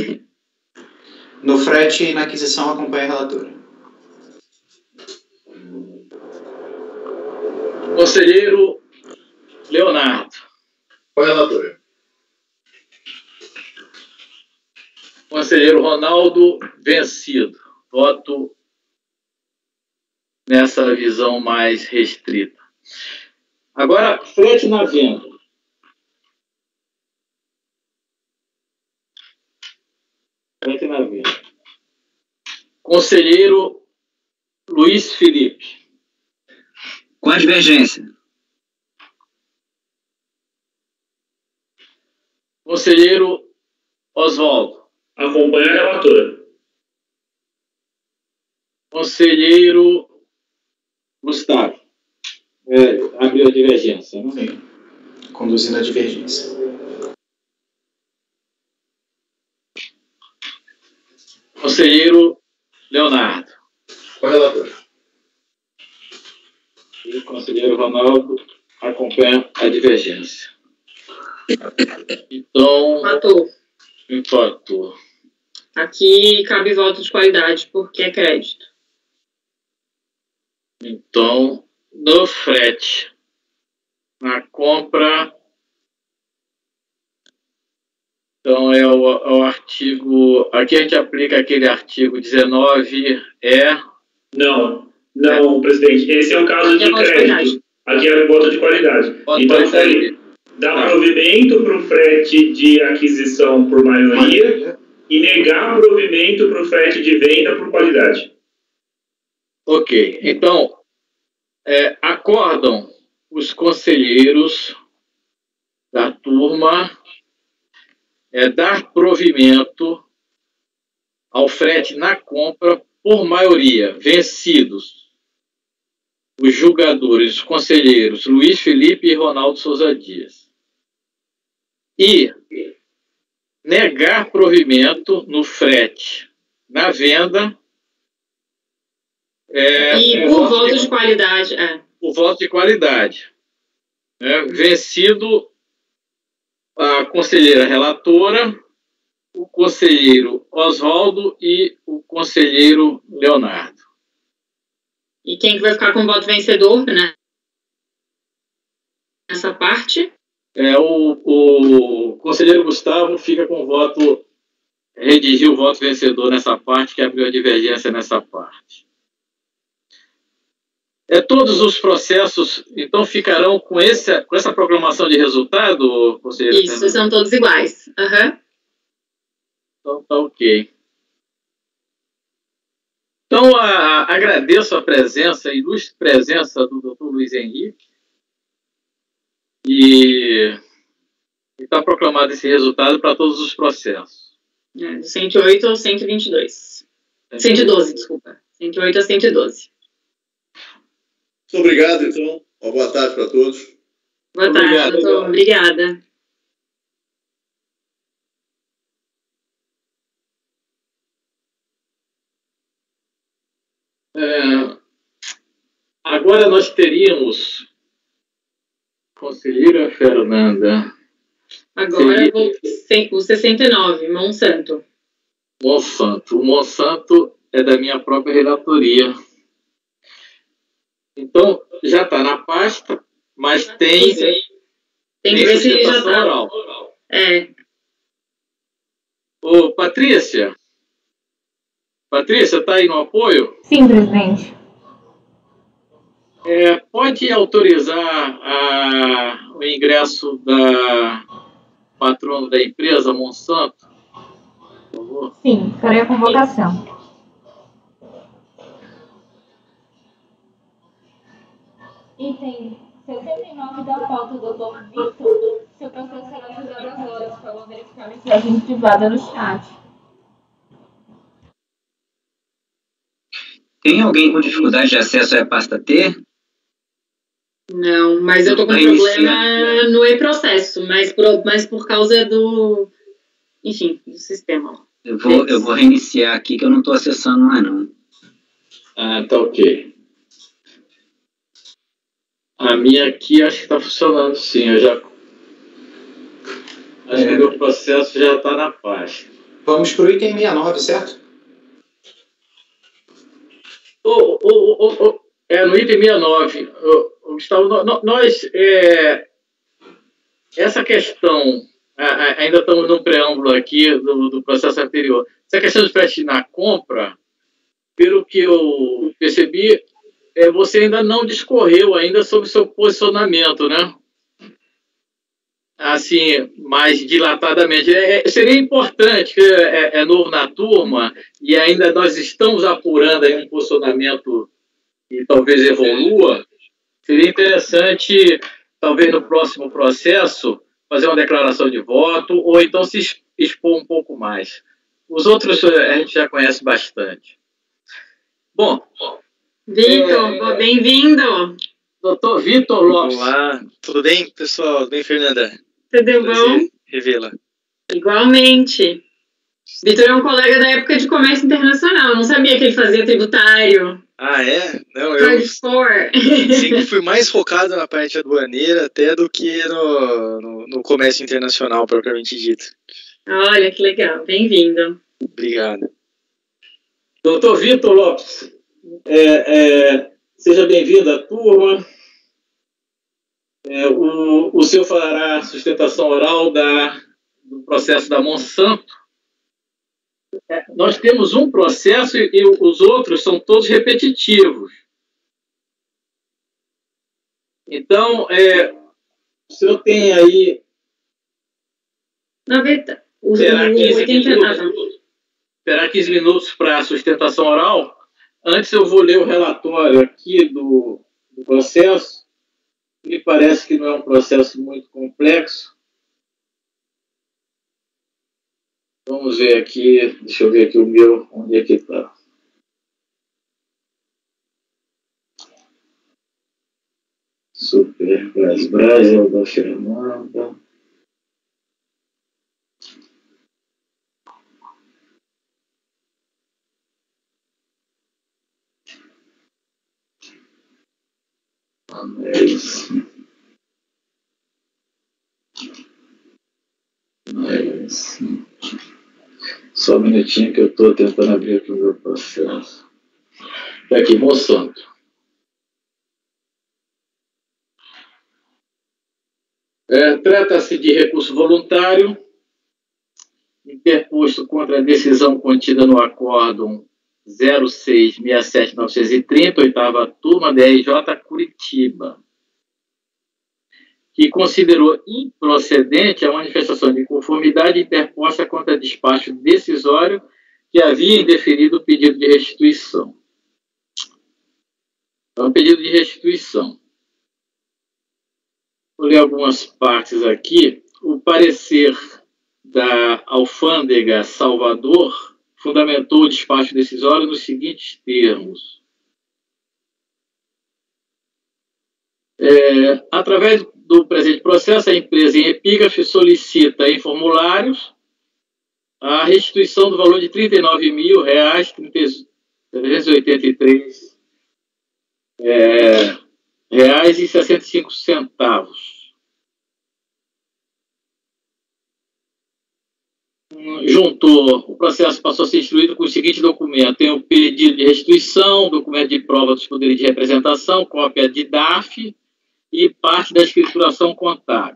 E: No frete e na aquisição, acompanha a relatora.
A: Conselheiro Leonardo.
C: Qual é a relatora?
A: Conselheiro Ronaldo, vencido. Voto nessa visão mais restrita. Agora, frete na venda. Frete na venda. Conselheiro Luiz Felipe.
G: Com a divergência.
A: Conselheiro Oswaldo.
F: Acompanha a relatora.
A: Conselheiro Gustavo. É, abriu a divergência, né?
E: Sim. Conduzindo a divergência.
A: Conselheiro Leonardo.
C: Com a relatora.
A: E o conselheiro Ronaldo acompanha a divergência. Então,
D: Matou.
A: empatou.
D: Aqui cabe voto de qualidade, porque é crédito.
A: Então, no frete, na compra, então é o, é o artigo, aqui a gente aplica aquele artigo dezenove, é...
F: Não, não, presidente, esse é um caso de crédito. Aqui é um voto de qualidade. Então, foi dar provimento para o frete de aquisição por maioria e negar provimento para o frete de venda por qualidade.
A: Ok, então, é, acordam os conselheiros da turma é, dar provimento ao frete na compra por maioria, vencidos os julgadores, os conselheiros Luiz Felipe e Ronaldo Souza Dias. E negar provimento no frete na venda. É,
D: e por voto de, de qualidade. É.
A: Por voto de qualidade. É, vencido a conselheira relatora, o conselheiro Oswaldo e o conselheiro Leonardo.
D: E quem que vai ficar com o voto vencedor, né? Nessa parte?
A: É, o, o conselheiro Gustavo fica com o voto, redigiu o voto vencedor nessa parte, que abriu a divergência nessa parte. É, todos os processos, então, ficarão com, esse, com essa proclamação de resultado, conselheiro?
D: Isso, Fernando? São todos iguais. Uhum.
A: Então, tá ok. Então, a, a, agradeço a presença, a ilustre presença do doutor Luiz Henrique. E está proclamado esse resultado para todos os processos.
D: É, do cento e oito ao cento e vinte e dois. cento e doze, desculpa. cento e oito a cento e doze.
C: Muito obrigado, então. Uma boa tarde para todos.
D: Boa
A: Obrigado,
D: tarde, doutor. Obrigada.
A: É, agora nós teríamos conselheira Fernanda.
D: Agora vou, o sessenta e nove, Monsanto.
A: Monsanto. O Monsanto é da minha própria relatoria. Então, já está na pasta, mas tem...
D: Isso aí. Tem que ver se já está. É.
A: Ô, Patrícia. Patrícia, está aí no apoio?
B: Sim, presidente.
A: É, pode autorizar a, o ingresso da patrona da empresa, Monsanto? Por favor.
B: Sim, farei a convocação. Item sessenta e nove da pauta, doutor Victor. Seu processo será julgado agora. Por favor, verificar a mensagem privada no chat.
G: Tem alguém com dificuldade de acesso à pasta T?
D: Não, mas eu tô com problema no e-processo, mas por, mas por causa do, enfim, do sistema.
G: Eu vou, eu vou reiniciar aqui que eu não estou acessando mais não.
A: Ah, tá ok. A minha aqui acho que está funcionando sim, eu já... Acho é. que o meu processo já está na pasta.
E: Vamos para o item sessenta e nove, certo?
A: Oh, oh, oh, oh, é, no item sessenta e nove, oh, Gustavo, nós, é, essa questão ainda estamos no preâmbulo aqui do, do processo anterior. Essa questão de frete na compra, pelo que eu percebi, é, você ainda não discorreu ainda sobre o seu posicionamento, né? Assim, mais dilatadamente. É, seria importante, que é, é novo na turma, e ainda nós estamos apurando aí um posicionamento que talvez evolua. Seria interessante, talvez no próximo processo, fazer uma declaração de voto, ou então se expor um pouco mais. Os outros a gente já conhece bastante. Bom.
D: Vitor, é, bem-vindo.
A: Doutor Vitor Lopes.
H: Olá, tudo bem, pessoal? Tudo bem, Fernanda?
D: Tudo bom?
H: Revê-la.
D: Igualmente. Vitor é um colega da época de comércio internacional. Eu não sabia que ele fazia tributário.
H: Ah, é? Não, eu sempre fui mais focado na parte aduaneira até do que no, no, no comércio internacional, propriamente dito.
D: Olha, que legal. Bem-vindo.
H: Obrigado.
A: Doutor Vitor Lopes, é, é, seja bem-vindo à turma. É, o, o senhor fará sustentação oral da, do processo da Monsanto. É, nós temos um processo e, e os outros são todos repetitivos. Então, é, o senhor tem aí...
D: noventa, o,
A: terá, quinze
D: oitenta,
A: minutos, terá quinze minutos para a sustentação oral. Antes eu vou ler o relatório aqui do, do processo. Me parece que não é um processo muito complexo. Vamos ver aqui, deixa eu ver aqui o meu, onde é que está. Super Gás Brasil da Fernanda. É isso. É isso. Só um minutinho que eu estou tentando abrir aqui o meu processo. Está aqui, Monsanto. É, trata-se de recurso voluntário interposto contra a decisão contida no acórdão zero seis seis sete nove três zero, oitava turma da R J Curitiba, que considerou improcedente a manifestação de inconformidade interposta contra despacho decisório que havia indeferido o pedido de restituição. Então, pedido de restituição. Vou ler algumas partes aqui. O parecer da Alfândega Salvador fundamentou o despacho decisório nos seguintes termos. É, através do presente processo, a empresa em epígrafe solicita em formulários a restituição do valor de trinta e nove mil reais, trezentos e oitenta e três é, reais e sessenta e cinco centavos. Juntou, o processo passou a ser instruído com o seguinte documento: tem o pedido de restituição, documento de prova dos poderes de representação, cópia de D A F e parte da escrituração contábil.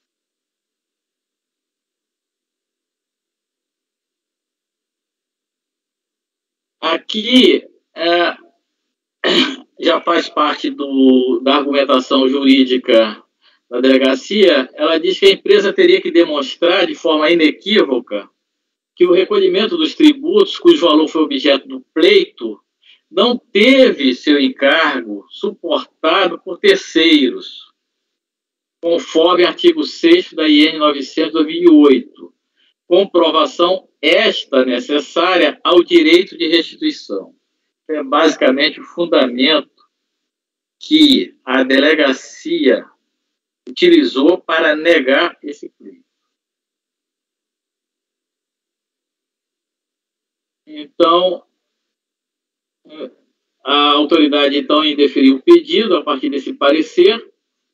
A: Aqui é, já faz parte do, da argumentação jurídica da delegacia. Ela diz que a empresa teria que demonstrar de forma inequívoca que o recolhimento dos tributos, cujo valor foi objeto do pleito, não teve seu encargo suportado por terceiros, conforme artigo sexto da I N novecentos de dois mil e oito, comprovação esta necessária ao direito de restituição. É basicamente o fundamento que a delegacia utilizou para negar esse pleito. Então, a autoridade, então, indeferiu o pedido a partir desse parecer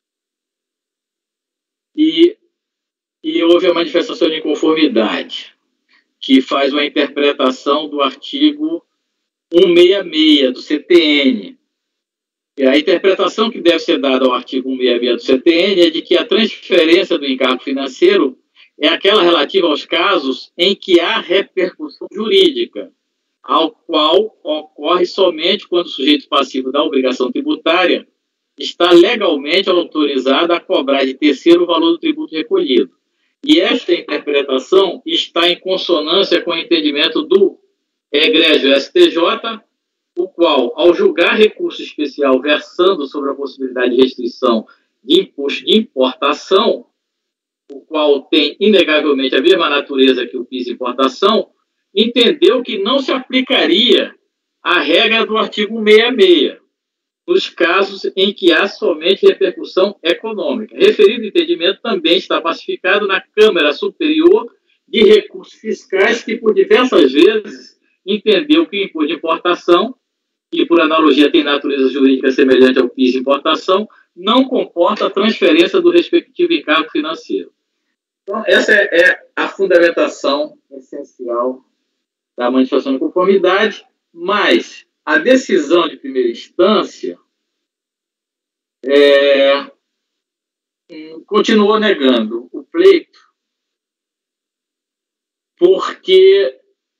A: e, e houve a manifestação de inconformidade, que faz uma interpretação do artigo cento e sessenta e seis do C T N. E a interpretação que deve ser dada ao artigo cento e sessenta e seis do C T N é de que a transferência do encargo financeiro é aquela relativa aos casos em que há repercussão jurídica, ao qual ocorre somente quando o sujeito passivo da obrigação tributária está legalmente autorizado a cobrar de terceiro o valor do tributo recolhido. E esta interpretação está em consonância com o entendimento do egrégio S T J, o qual, ao julgar recurso especial versando sobre a possibilidade de restrição de imposto de importação, o qual tem inegavelmente a mesma natureza que o P I S de importação, entendeu que não se aplicaria a regra do artigo sessenta e seis, nos casos em que há somente repercussão econômica. Referido entendimento também está pacificado na Câmara Superior de Recursos Fiscais, que por diversas vezes entendeu que o imposto de importação, que por analogia tem natureza jurídica semelhante ao P I S de importação, não comporta a transferência do respectivo encargo financeiro. Então, essa é, é a fundamentação essencial da manifestação de conformidade, mas a decisão de primeira instância é, continuou negando o pleito porque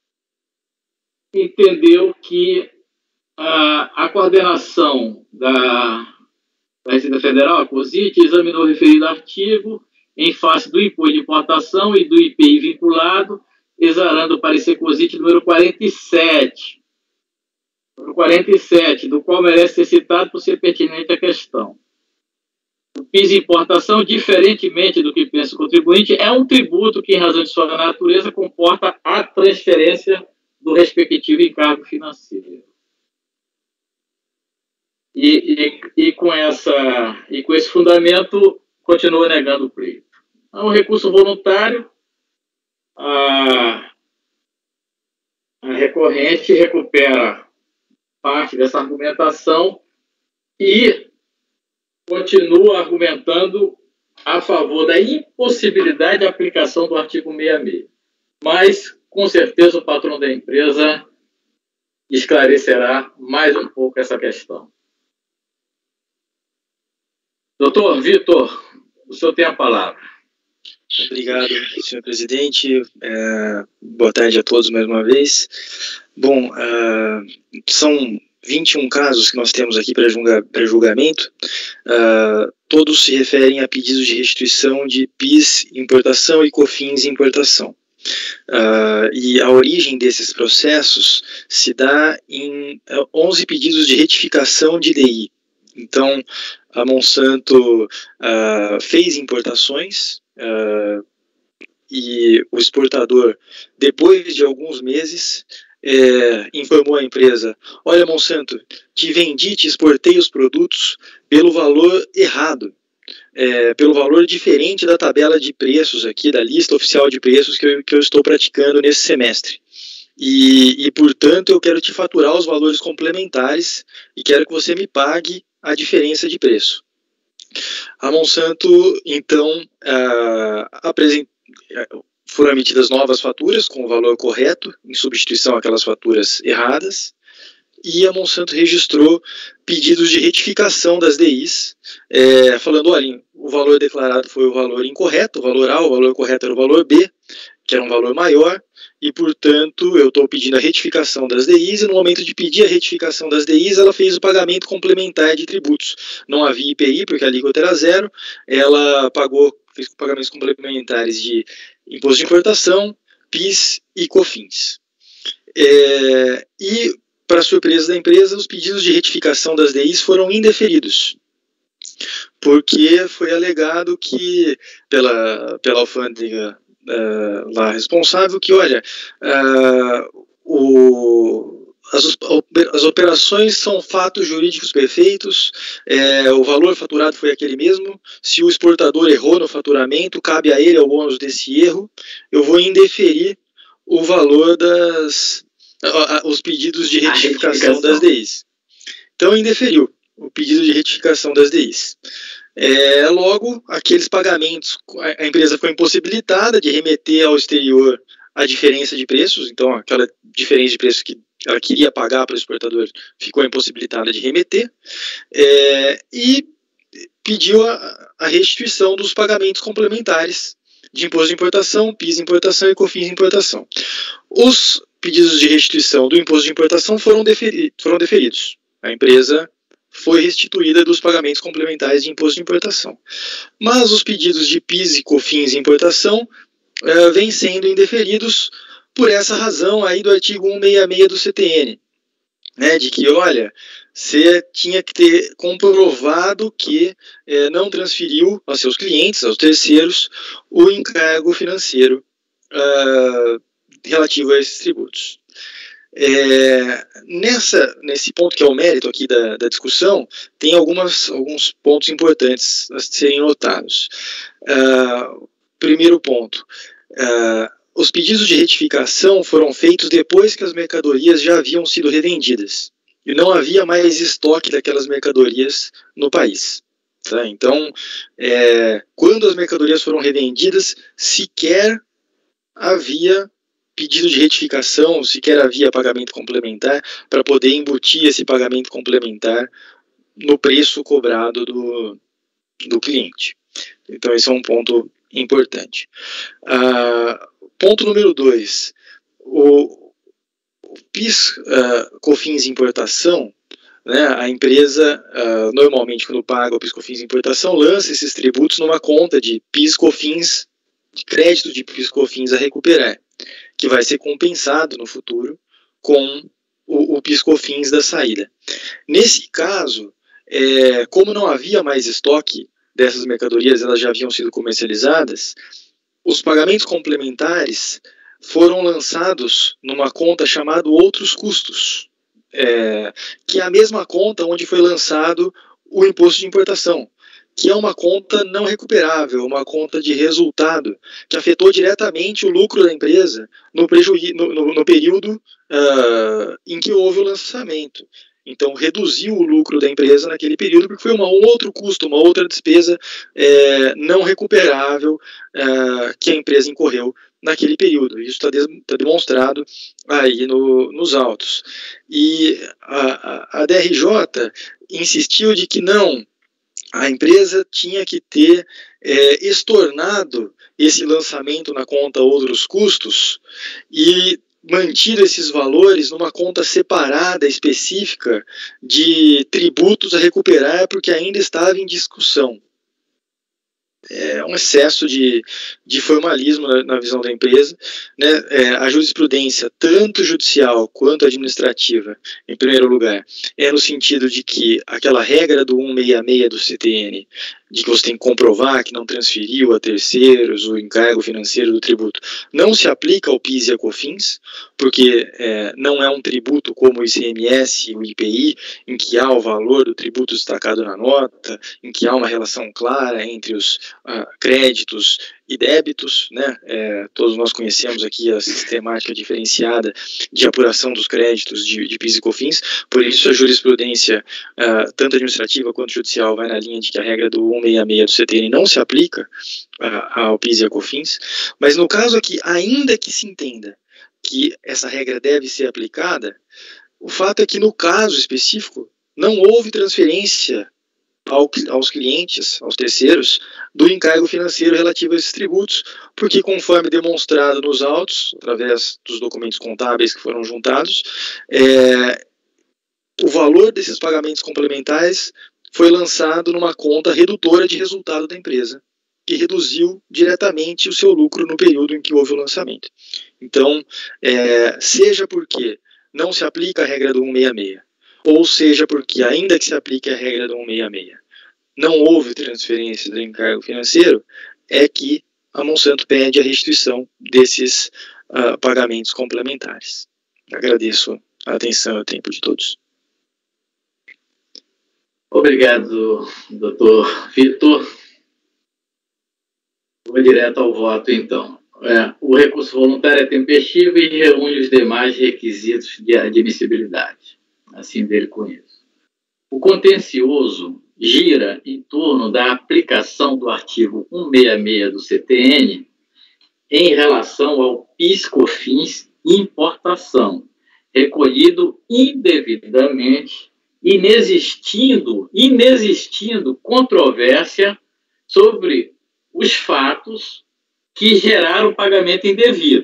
A: entendeu que a, a coordenação da, da Receita Federal, a COSIT, examinou o referido artigo em face do imposto de importação e do I P I vinculado, exarando o parecer COSIT número quarenta e sete, número quarenta e sete, do qual merece ser citado por ser pertinente à questão. O P I S de importação, diferentemente do que pensa o contribuinte, é um tributo que, em razão de sua natureza, comporta a transferência do respectivo encargo financeiro. E, e, e, com, essa, e com esse fundamento, continua negando o pleito. É um recurso voluntário. A, a recorrente recupera parte dessa argumentação e continua argumentando a favor da impossibilidade de aplicação do artigo sessenta e seis. Mas, com certeza, o patrão da empresa esclarecerá mais um pouco essa questão. Doutor Vitor, o senhor tem a palavra.
H: Obrigado, senhor presidente. É, boa tarde a todos mais uma vez. Bom, uh, são vinte e um casos que nós temos aqui para julga, julgamento. Uh, todos se referem a pedidos de restituição de P I S importação e COFINS importação. Uh, e a origem desses processos se dá em onze pedidos de retificação de D I. Então, a Monsanto uh, fez importações uh, e o exportador, depois de alguns meses, é, informou à empresa: olha, Monsanto, te vendi, te exportei os produtos pelo valor errado, é, pelo valor diferente da tabela de preços aqui, da lista oficial de preços que eu, que eu estou praticando nesse semestre. E, e, portanto, eu quero te faturar os valores complementares e quero que você me pague a diferença de preço. A Monsanto, então, uh, apresent... foram emitidas novas faturas com o valor correto, em substituição àquelas faturas erradas, e a Monsanto registrou pedidos de retificação das D Is, é, falando, olha, o valor declarado foi o valor incorreto, o valor A, o valor correto era o valor B, que era um valor maior, e, portanto, eu estou pedindo a retificação das D Is, e no momento de pedir a retificação das D Is, ela fez o pagamento complementar de tributos. Não havia I P I, porque a alíquota era zero, ela pagou, fez pagamentos complementares de imposto de importação, P I S e COFINS. É, e, para surpresa da empresa, os pedidos de retificação das D Is foram indeferidos, porque foi alegado que, pela, pela alfândega Uh, lá responsável, que olha, uh, o, as, as operações são fatos jurídicos perfeitos, é, o valor faturado foi aquele mesmo, se o exportador errou no faturamento, cabe a ele ao ônus desse erro, eu vou indeferir o valor das uh, uh, os pedidos de retificação, retificação das D Is. Então indeferiu o pedido de retificação das D Is. É, logo, aqueles pagamentos, a empresa foi impossibilitada de remeter ao exterior a diferença de preços, então aquela diferença de preços que ela queria pagar para o exportador ficou impossibilitada de remeter, é, e pediu a, a restituição dos pagamentos complementares de imposto de importação, P I S de importação e COFINS de importação. Os pedidos de restituição do imposto de importação foram, deferi foram deferidos. A empresa foi restituída dos pagamentos complementares de imposto de importação. Mas os pedidos de P I S e COFINS de importação uh, vêm sendo indeferidos por essa razão aí do artigo cento e sessenta e seis do C T N, né, de que, olha, você tinha que ter comprovado que eh, não transferiu aos seus clientes, aos terceiros, o encargo financeiro uh, relativo a esses tributos. É, nessa, nesse ponto que é o mérito aqui da, da discussão, tem algumas, alguns pontos importantes a serem notados. Uh, primeiro ponto, uh, os pedidos de retificação foram feitos depois que as mercadorias já haviam sido revendidas e não havia mais estoque daquelas mercadorias no país. Tá? Então, é, quando as mercadorias foram revendidas, sequer havia pedido de retificação, sequer havia pagamento complementar para poder embutir esse pagamento complementar no preço cobrado do, do cliente. Então, esse é um ponto importante. Ah, ponto número dois. O, o P I S, uh, COFINS importação, né, a empresa, uh, normalmente, quando paga o P I S, COFINS importação, lança esses tributos numa conta de P I S, COFINS, de crédito de P I S, COFINS a recuperar, que vai ser compensado no futuro com o, o P I S, COFINS da saída. Nesse caso, é, como não havia mais estoque dessas mercadorias, elas já haviam sido comercializadas, os pagamentos complementares foram lançados numa conta chamada Outros Custos, é, que é a mesma conta onde foi lançado o imposto de importação, que é uma conta não recuperável, uma conta de resultado, que afetou diretamente o lucro da empresa no, no, no, no período uh, em que houve o lançamento. Então, reduziu o lucro da empresa naquele período, porque foi uma, um outro custo, uma outra despesa é, não recuperável é, que a empresa incorreu naquele período. Isso está de, tá demonstrado aí no, nos autos. E a, a, a D R J insistiu de que não, a empresa tinha que ter é, estornado esse lançamento na conta Outros Custos e mantido esses valores numa conta separada, específica, de tributos a recuperar, porque ainda estava em discussão. É um excesso de, de formalismo na, na visão da empresa, né? É, a jurisprudência, tanto judicial quanto administrativa, em primeiro lugar, é no sentido de que aquela regra do cento e sessenta e seis do C T N, de que você tem que comprovar que não transferiu a terceiros o encargo financeiro do tributo, não se aplica ao P I S e a COFINS, porque é, não é um tributo como o I C M S e o I P I, em que há o valor do tributo destacado na nota, em que há uma relação clara entre os uh, créditos e débitos, né? É, todos nós conhecemos aqui a sistemática diferenciada de apuração dos créditos de, de P I S e COFINS, por isso a jurisprudência, uh, tanto administrativa quanto judicial, vai na linha de que a regra do cento e sessenta e seis do C T N não se aplica uh, ao P I S e a COFINS, mas no caso aqui, ainda que se entenda que essa regra deve ser aplicada, o fato é que no caso específico não houve transferência ao, aos clientes, aos terceiros, do encargo financeiro relativo a esses tributos, porque conforme demonstrado nos autos, através dos documentos contábeis que foram juntados, é, o valor desses pagamentos complementares foi lançado numa conta redutora de resultado da empresa, que reduziu diretamente o seu lucro no período em que houve o lançamento. Então, é, seja porque não se aplica a regra do cento e sessenta e seis, ou seja porque, ainda que se aplique a regra do cento e sessenta e seis, não houve transferência do encargo financeiro, é que a Monsanto pede a restituição desses uh, pagamentos complementares. Agradeço a atenção e o tempo de todos.
A: Obrigado, doutor Vitor. Vou direto ao voto, então. É, o recurso voluntário é tempestivo e reúne os demais requisitos de admissibilidade. Assim dele conheço. O contencioso gira em torno da aplicação do artigo cento e sessenta e seis do C T N em relação ao P I S, COFINS importação, recolhido indevidamente, inexistindo, inexistindo controvérsia sobre os fatos que geraram pagamento indevido.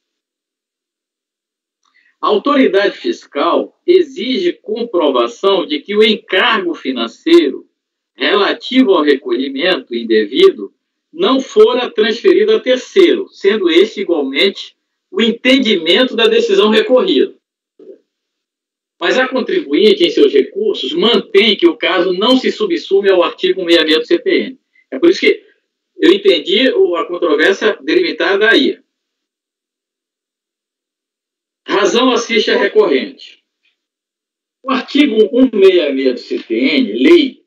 A: A autoridade fiscal exige comprovação de que o encargo financeiro relativo ao recolhimento indevido não fora transferido a terceiro, sendo este igualmente o entendimento da decisão recorrida. Mas a contribuinte, em seus recursos, mantém que o caso não se subsume ao artigo sessenta e seis do C T N. É por isso que eu entendi a controvérsia delimitada daí. Razão assiste a recorrente. O artigo cento e sessenta e seis do C T N, lei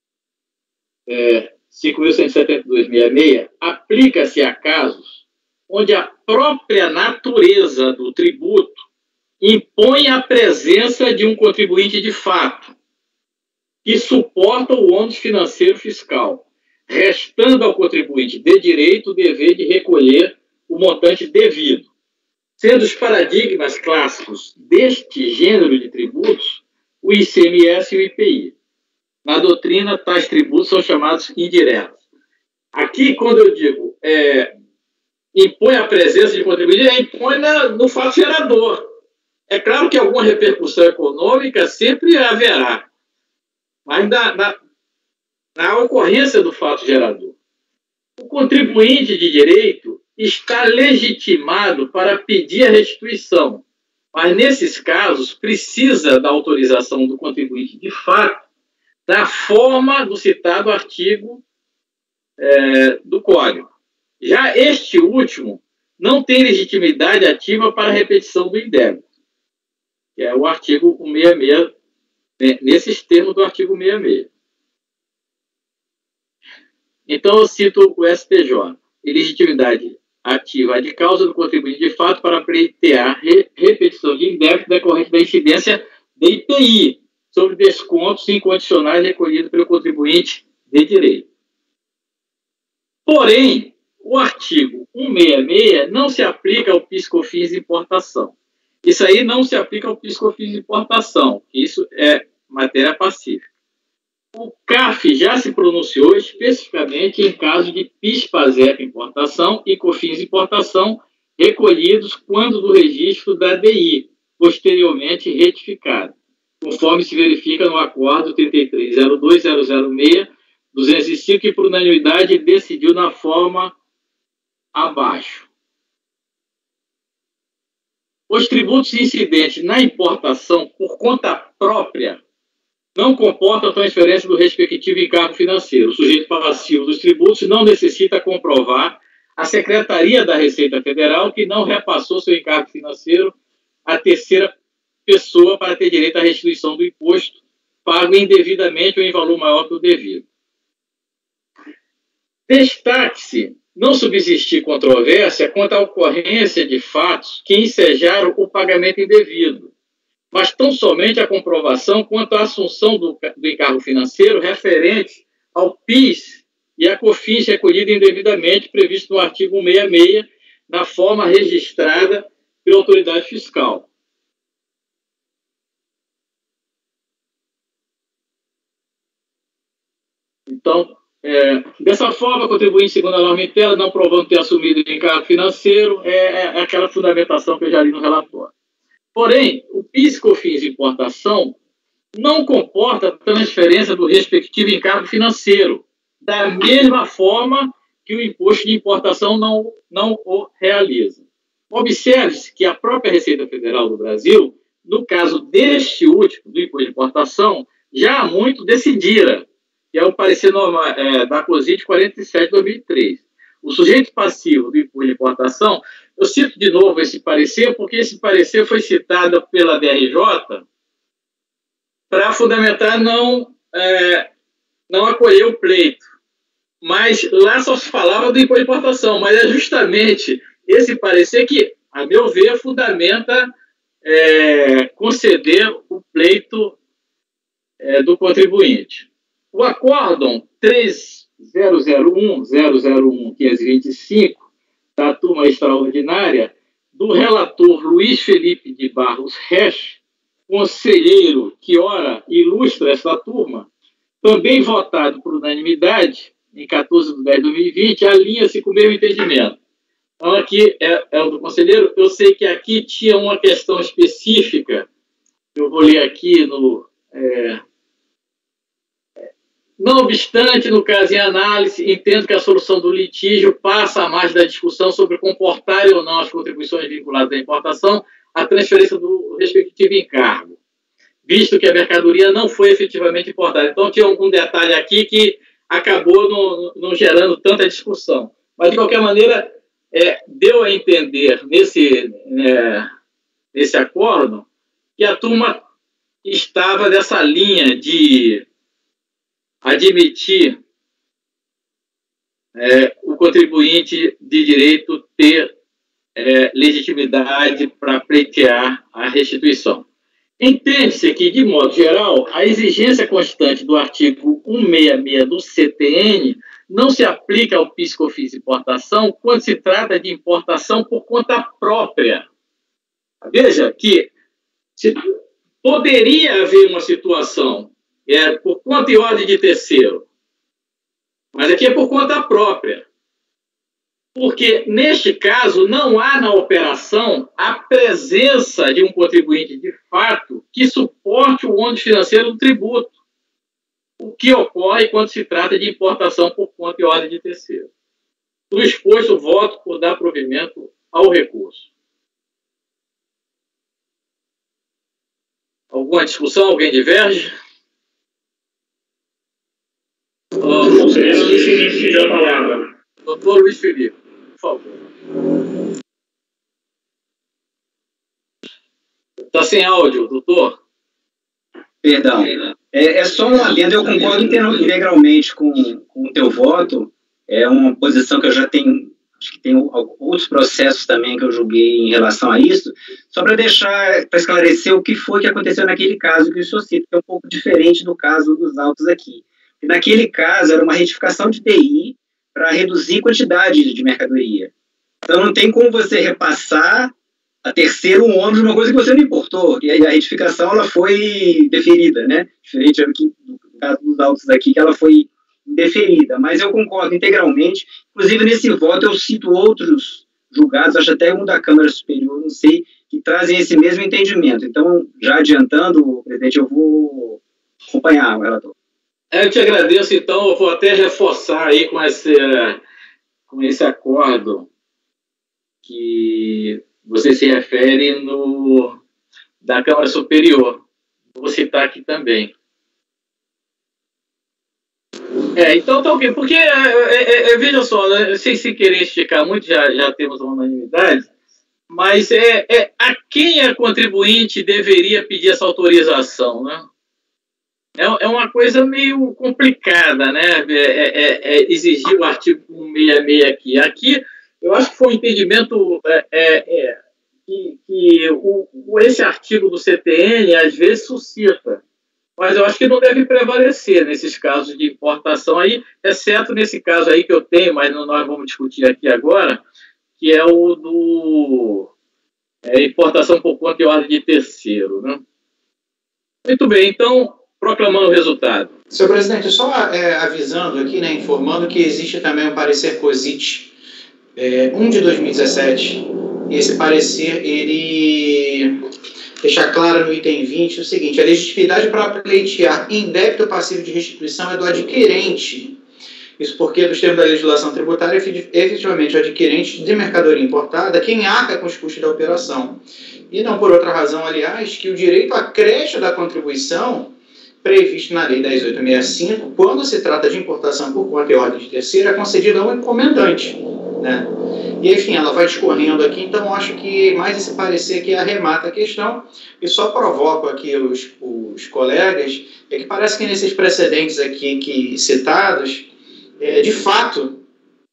A: é, cinco mil cento e setenta e dois barra sessenta e seis, aplica-se a casos onde a própria natureza do tributo impõe a presença de um contribuinte de fato que suporta o ônus financeiro fiscal, restando ao contribuinte de direito o dever de recolher o montante devido, sendo os paradigmas clássicos deste gênero de tributos o I C M S e o I P I. Na doutrina, tais tributos são chamados indiretos. Aqui, quando eu digo é, impõe a presença de contribuinte, é impõe na, no fato gerador. É claro que alguma repercussão econômica sempre haverá, mas na, na, na ocorrência do fato gerador. O contribuinte de direito está legitimado para pedir a restituição, mas nesses casos precisa da autorização do contribuinte de fato da forma do citado artigo é, do Código. Já este último não tem legitimidade ativa para a repetição do indébito, que é o artigo cento e sessenta e seis, né, nesses termos do artigo cento e sessenta e seis. Então, eu cito o S T J. Legitimidade ativa de causa do contribuinte de fato para pleitear re repetição de indébito decorrente da incidência de I P I sobre descontos incondicionais recolhidos pelo contribuinte de direito. Porém, o artigo cento e sessenta e seis não se aplica ao PIS/COFINS de importação. Isso aí não se aplica ao PIS/COFINS de importação. Isso é matéria pacífica. O C A F já se pronunciou especificamente em caso de PIS/PASEP importação e COFINS importação recolhidos quando do registro da D I, posteriormente retificado, conforme se verifica no acordo trinta e três zero dois zero zero seis duzentos e cinco, que por unanimidade decidiu na forma abaixo. Os tributos incidentes na importação por conta própria não comportam a transferência do respectivo encargo financeiro. O sujeito passivo dos tributos não necessita comprovar à Secretaria da Receita Federal que não repassou seu encargo financeiro à terceira pessoa para ter direito à restituição do imposto pago indevidamente ou em valor maior que o devido. Destaque-se não subsistir controvérsia quanto à ocorrência de fatos que ensejaram o pagamento indevido, mas tão somente a comprovação quanto à assunção do, do encargo financeiro referente ao PIS e a COFINS recolhido indevidamente, previsto no artigo cento e sessenta e seis, na forma registrada pela autoridade fiscal. Então, é, dessa forma, contribuinte segundo a norma interna, não provando ter assumido o encargo financeiro, é, é aquela fundamentação que eu já li no relatório. Porém, o PIS/COFINS de importação não comporta a transferência do respectivo encargo financeiro, da mesma forma que o imposto de importação não, não o realiza. Observe-se que a própria Receita Federal do Brasil, no caso deste último, do imposto de importação, já há muito decidira, que é o parecer normal, é, da COSIT quarenta e sete de dois mil e três. O sujeito passivo do imposto de importação, eu cito de novo esse parecer, porque esse parecer foi citado pela D R J para fundamentar não, é, não acolher o pleito. Mas lá só se falava do imposto de importação, mas é justamente esse parecer que, a meu ver, fundamenta é, conceder o pleito é, do contribuinte. O acórdão três zero zero um zero zero um quinhentos e vinte e cinco, da turma extraordinária, do relator Luiz Felipe de Barros Resch, conselheiro que, ora, ilustra essa turma, também votado por unanimidade, em quatorze de dez de dois mil e vinte, alinha-se com o mesmo entendimento. Então, aqui é, é o do conselheiro. Eu sei que aqui tinha uma questão específica, eu vou ler aqui no... É, não obstante, no caso em análise, entendo que a solução do litígio passa à margem da discussão sobre comportarem ou não as contribuições vinculadas à importação à transferência do respectivo encargo, visto que a mercadoria não foi efetivamente importada. Então, tinha um detalhe aqui que acabou não, não gerando tanta discussão. Mas, de qualquer maneira, é, deu a entender nesse, é, nesse acordo que a turma estava nessa linha de admitir é, o contribuinte de direito ter é, legitimidade para pleitear a restituição. Entende-se que, de modo geral, a exigência constante do artigo cento e sessenta e seis do C T N não se aplica ao PIS/COFINS importação quando se trata de importação por conta própria. Veja que se poderia haver uma situação é, por conta e ordem de terceiro, mas aqui é por conta própria. Porque, neste caso, não há na operação a presença de um contribuinte de fato que suporte o ônus financeiro do tributo, o que ocorre quando se trata de importação por conta e ordem de terceiro. Do exposto, voto por dar provimento ao recurso. Alguma discussão? Alguém diverge?
F: O conselheiro Luiz Felipe pediu a palavra.
A: Doutor Luiz Felipe, por favor. Está sem áudio, doutor?
G: Perdão. É, é só um adendo, eu concordo integralmente com, com o teu voto. É uma posição que eu já tenho, acho que tem outros processos também que eu julguei em relação a isso, só para deixar, para esclarecer o que foi que aconteceu naquele caso que o senhor cita, que é um pouco diferente do caso dos autos aqui. E naquele caso, era uma retificação de T I para reduzir quantidade de mercadoria. Então, não tem como você repassar a terceiro um ônus de uma coisa que você não importou. E aí a retificação ela foi deferida, né? Diferente aqui, do caso dos autos aqui, que ela foi deferida. Mas eu concordo integralmente. Inclusive, nesse voto, eu cito outros julgados, acho até um da Câmara Superior, não sei, que trazem esse mesmo entendimento. Então, já adiantando, presidente, eu vou acompanhar o relator.
A: Eu te agradeço, então, eu vou até reforçar aí com esse, com esse acordo que você se refere no, da Câmara Superior. Vou citar aqui também. É, então tá ok, porque, é, é, é, veja só, né, sem, sem querer esticar muito, já, já temos uma unanimidade, mas é, é a quem a contribuinte deveria pedir essa autorização, né? É, é uma coisa meio complicada, né? É, é, é exigir o artigo cento e sessenta e seis aqui. Aqui, eu acho que foi um entendimento é, é, que, que o, esse artigo do C T N, às vezes, suscita. Mas eu acho que não deve prevalecer nesses casos de importação aí, exceto nesse caso aí que eu tenho, mas não, nós vamos discutir aqui agora, que é o do é, importação por conta e ordem de terceiro, né? Muito bem, então, proclamando o resultado.
E: Senhor presidente, só é, avisando aqui, né, informando que existe também um parecer COSIT é, um de dois mil e dezessete, e esse parecer, ele deixa claro no item vinte o seguinte: a legitimidade para pleitear em débito passivo de restituição é do adquirente. Isso porque, dos termos da legislação tributária, efetivamente o adquirente de mercadoria importada é quem arca com os custos da operação. E não por outra razão, aliás, que o direito à creche da contribuição, previsto na Lei dez mil oitocentos e sessenta e cinco, quando se trata de importação por conta e ordem de terceiro, é concedido ao encomendante, né? E, enfim, ela vai discorrendo aqui, então acho que mais esse parecer aqui arremata a questão, e só provoco aqui os, os colegas, é que parece que nesses precedentes aqui que, citados, é, de fato,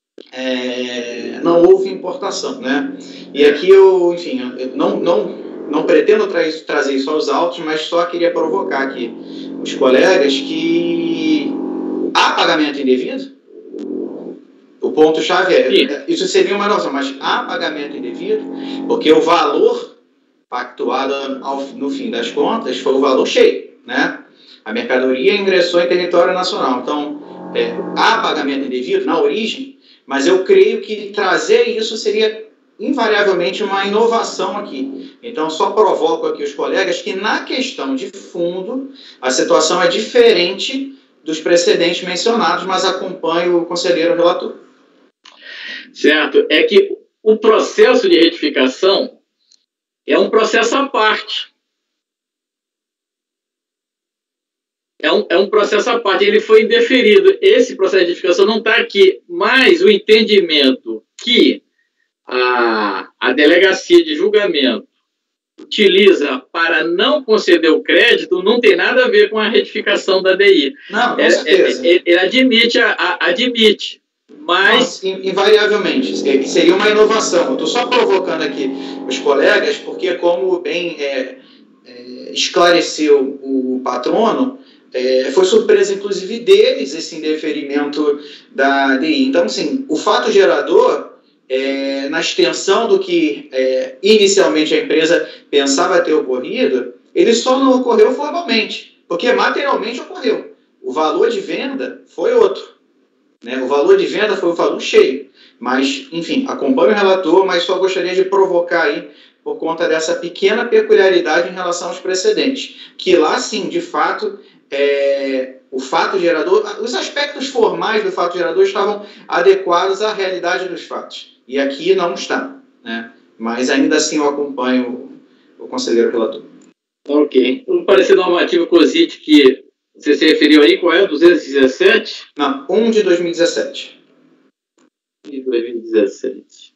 E: é, não houve importação, né? E aqui eu, enfim, eu não, não, não pretendo tra trazer isso aos autos, mas só queria provocar aqui os colegas que há pagamento indevido. O ponto-chave é, isso seria uma noção, mas há pagamento indevido, porque o valor pactuado ao, no fim das contas foi o valor cheio, né? A mercadoria ingressou em território nacional. Então, é, há pagamento indevido na origem, Mas eu creio que trazer isso seria invariavelmente uma inovação aqui. Então, só provoco aqui os colegas que, na questão de fundo, a situação é diferente dos precedentes mencionados, mas acompanho o conselheiro relator.
A: Certo. É que o processo de retificação é um processo à parte. É um, é um processo à parte. Ele foi indeferido. Esse processo de retificação não está aqui. Mas o entendimento que a, a delegacia de julgamento utiliza para não conceder o crédito não tem nada a ver com a retificação da D I.
E: Não, com
A: é,
E: certeza.
A: É, ele admite, a, a, admite, mas...
E: Não, invariavelmente, seria uma inovação. Eu estou só provocando aqui os colegas, porque como bem é, é, esclareceu o patrono, é, foi surpresa inclusive deles esse indeferimento da D I. Então, assim, o fato gerador... É, na extensão do que é, inicialmente a empresa pensava ter ocorrido, ele só não ocorreu formalmente, porque materialmente ocorreu. O valor de venda foi outro. Né? O valor de venda foi o valor cheio. Mas, enfim, acompanho o relator, mas só gostaria de provocar aí, por conta dessa pequena peculiaridade em relação aos precedentes. Que lá, sim, de fato... É, o fato gerador, os aspectos formais do fato gerador estavam adequados à realidade dos fatos. E aqui não está, né? Mas ainda assim eu acompanho o, o conselheiro relator.
A: Ok. O parecer normativo COSIT que você se referiu aí, qual é? duzentos e dezessete?
E: Não, um de dois mil e dezessete.
A: De dois mil e dezessete.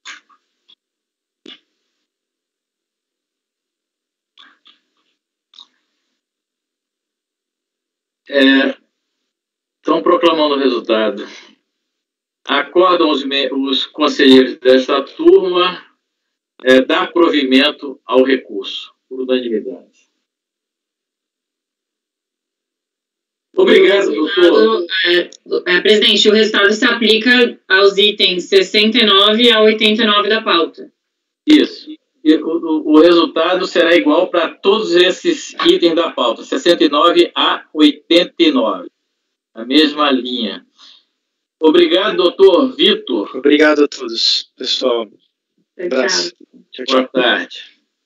A: É, estão proclamando o resultado. Acordam os, os conselheiros desta turma é, dar provimento ao recurso, por unanimidade. Obrigado, doutor.
D: É, é, presidente, o resultado se aplica aos itens sessenta e nove a oitenta e nove da pauta.
A: Isso. O, o resultado será igual para todos esses itens da pauta, sessenta e nove a oitenta e nove. A mesma linha. Obrigado, doutor Vitor.
H: Obrigado a todos, pessoal.
D: Um abraço.
A: Tchau, tchau. Boa tarde.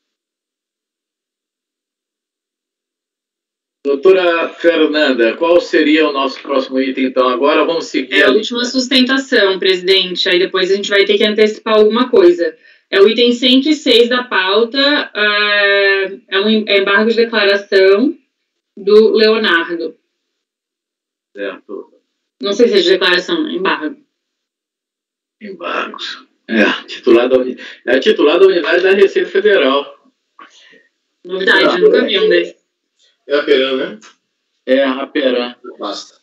A: Doutora Fernanda, qual seria o nosso próximo item, então? Agora vamos seguir.
D: É a última sustentação, presidente. Aí depois a gente vai ter que antecipar alguma coisa. É o item cento e seis da pauta, é um embargo de declaração do Leonardo.
A: Certo.
D: Não sei se é de declaração, é embargo.
A: Embargos. É, titular da, uni... é titular da unidade da Receita Federal.
D: Novidade, ah, eu nunca vi um desses.
C: É a Peran, né?
A: É a Peran.
C: Basta.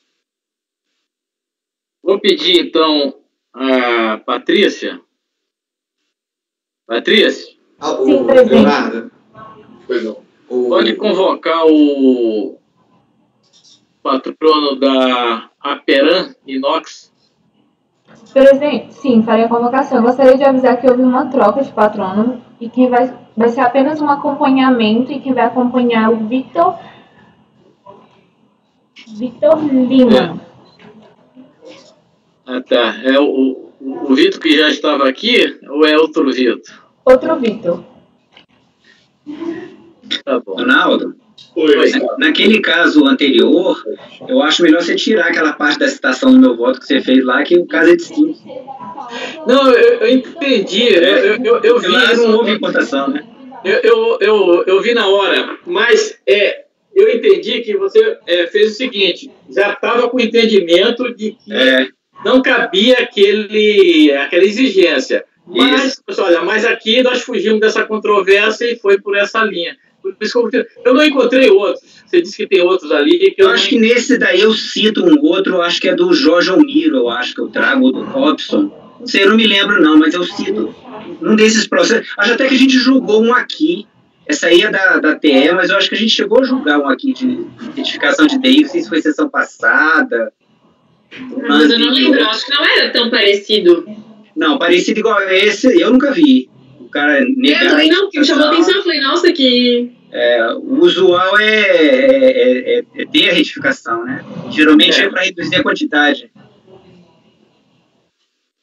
A: Vou pedir, então, a Patrícia. Patrícia?
E: Ah, o Leonardo.
C: Pois não.
E: O...
A: Pode convocar o patrono da Aperan Inox?
B: Presidente, sim, farei a convocação. Eu gostaria de avisar que houve uma troca de patrono e quem vai, vai ser apenas um acompanhamento e quem vai acompanhar é o Victor Victor Lima.
A: Ah, tá. É o, o Vitor que já estava aqui ou é outro Vitor?
B: Outro Vitor.
A: Tá bom.
G: Ronaldo?
A: Oi.
G: Naquele caso anterior, eu acho melhor você tirar aquela parte da citação do meu voto que você fez lá, que o caso é distinto.
A: Não, eu, eu entendi. Eu, eu, eu, eu vi.
G: Lá não houve votação, né?
A: Eu, eu, eu, eu vi na hora, mas é, eu entendi que você é, fez o seguinte: já estava com o entendimento de que
G: é.
A: não cabia aquele, aquela exigência. Mas, olha, mas aqui nós fugimos dessa controvérsia e foi por essa linha. Por isso que eu, eu não encontrei outros. Você disse que tem outros ali. Que eu,
G: eu acho
A: não...
G: que nesse daí eu cito um outro, eu acho que é do Jorge Almiro, eu acho que eu trago, do Robson. Não sei, eu não me lembro não, mas eu cito um desses processos. Acho até que a gente julgou um aqui. Essa aí é da, da T E, mas eu acho que a gente chegou a julgar um aqui de identificação de D I, não sei se foi sessão passada.
D: Mas eu não lembro, eu acho que não era tão parecido.
G: Não, parecido igual a esse, eu nunca vi. O cara negar.
D: Eu também não, que me chamou a atenção, eu falei, nossa, que...
G: É, o usual é, é, é, é ter a retificação, né? Geralmente é, é para reduzir a quantidade.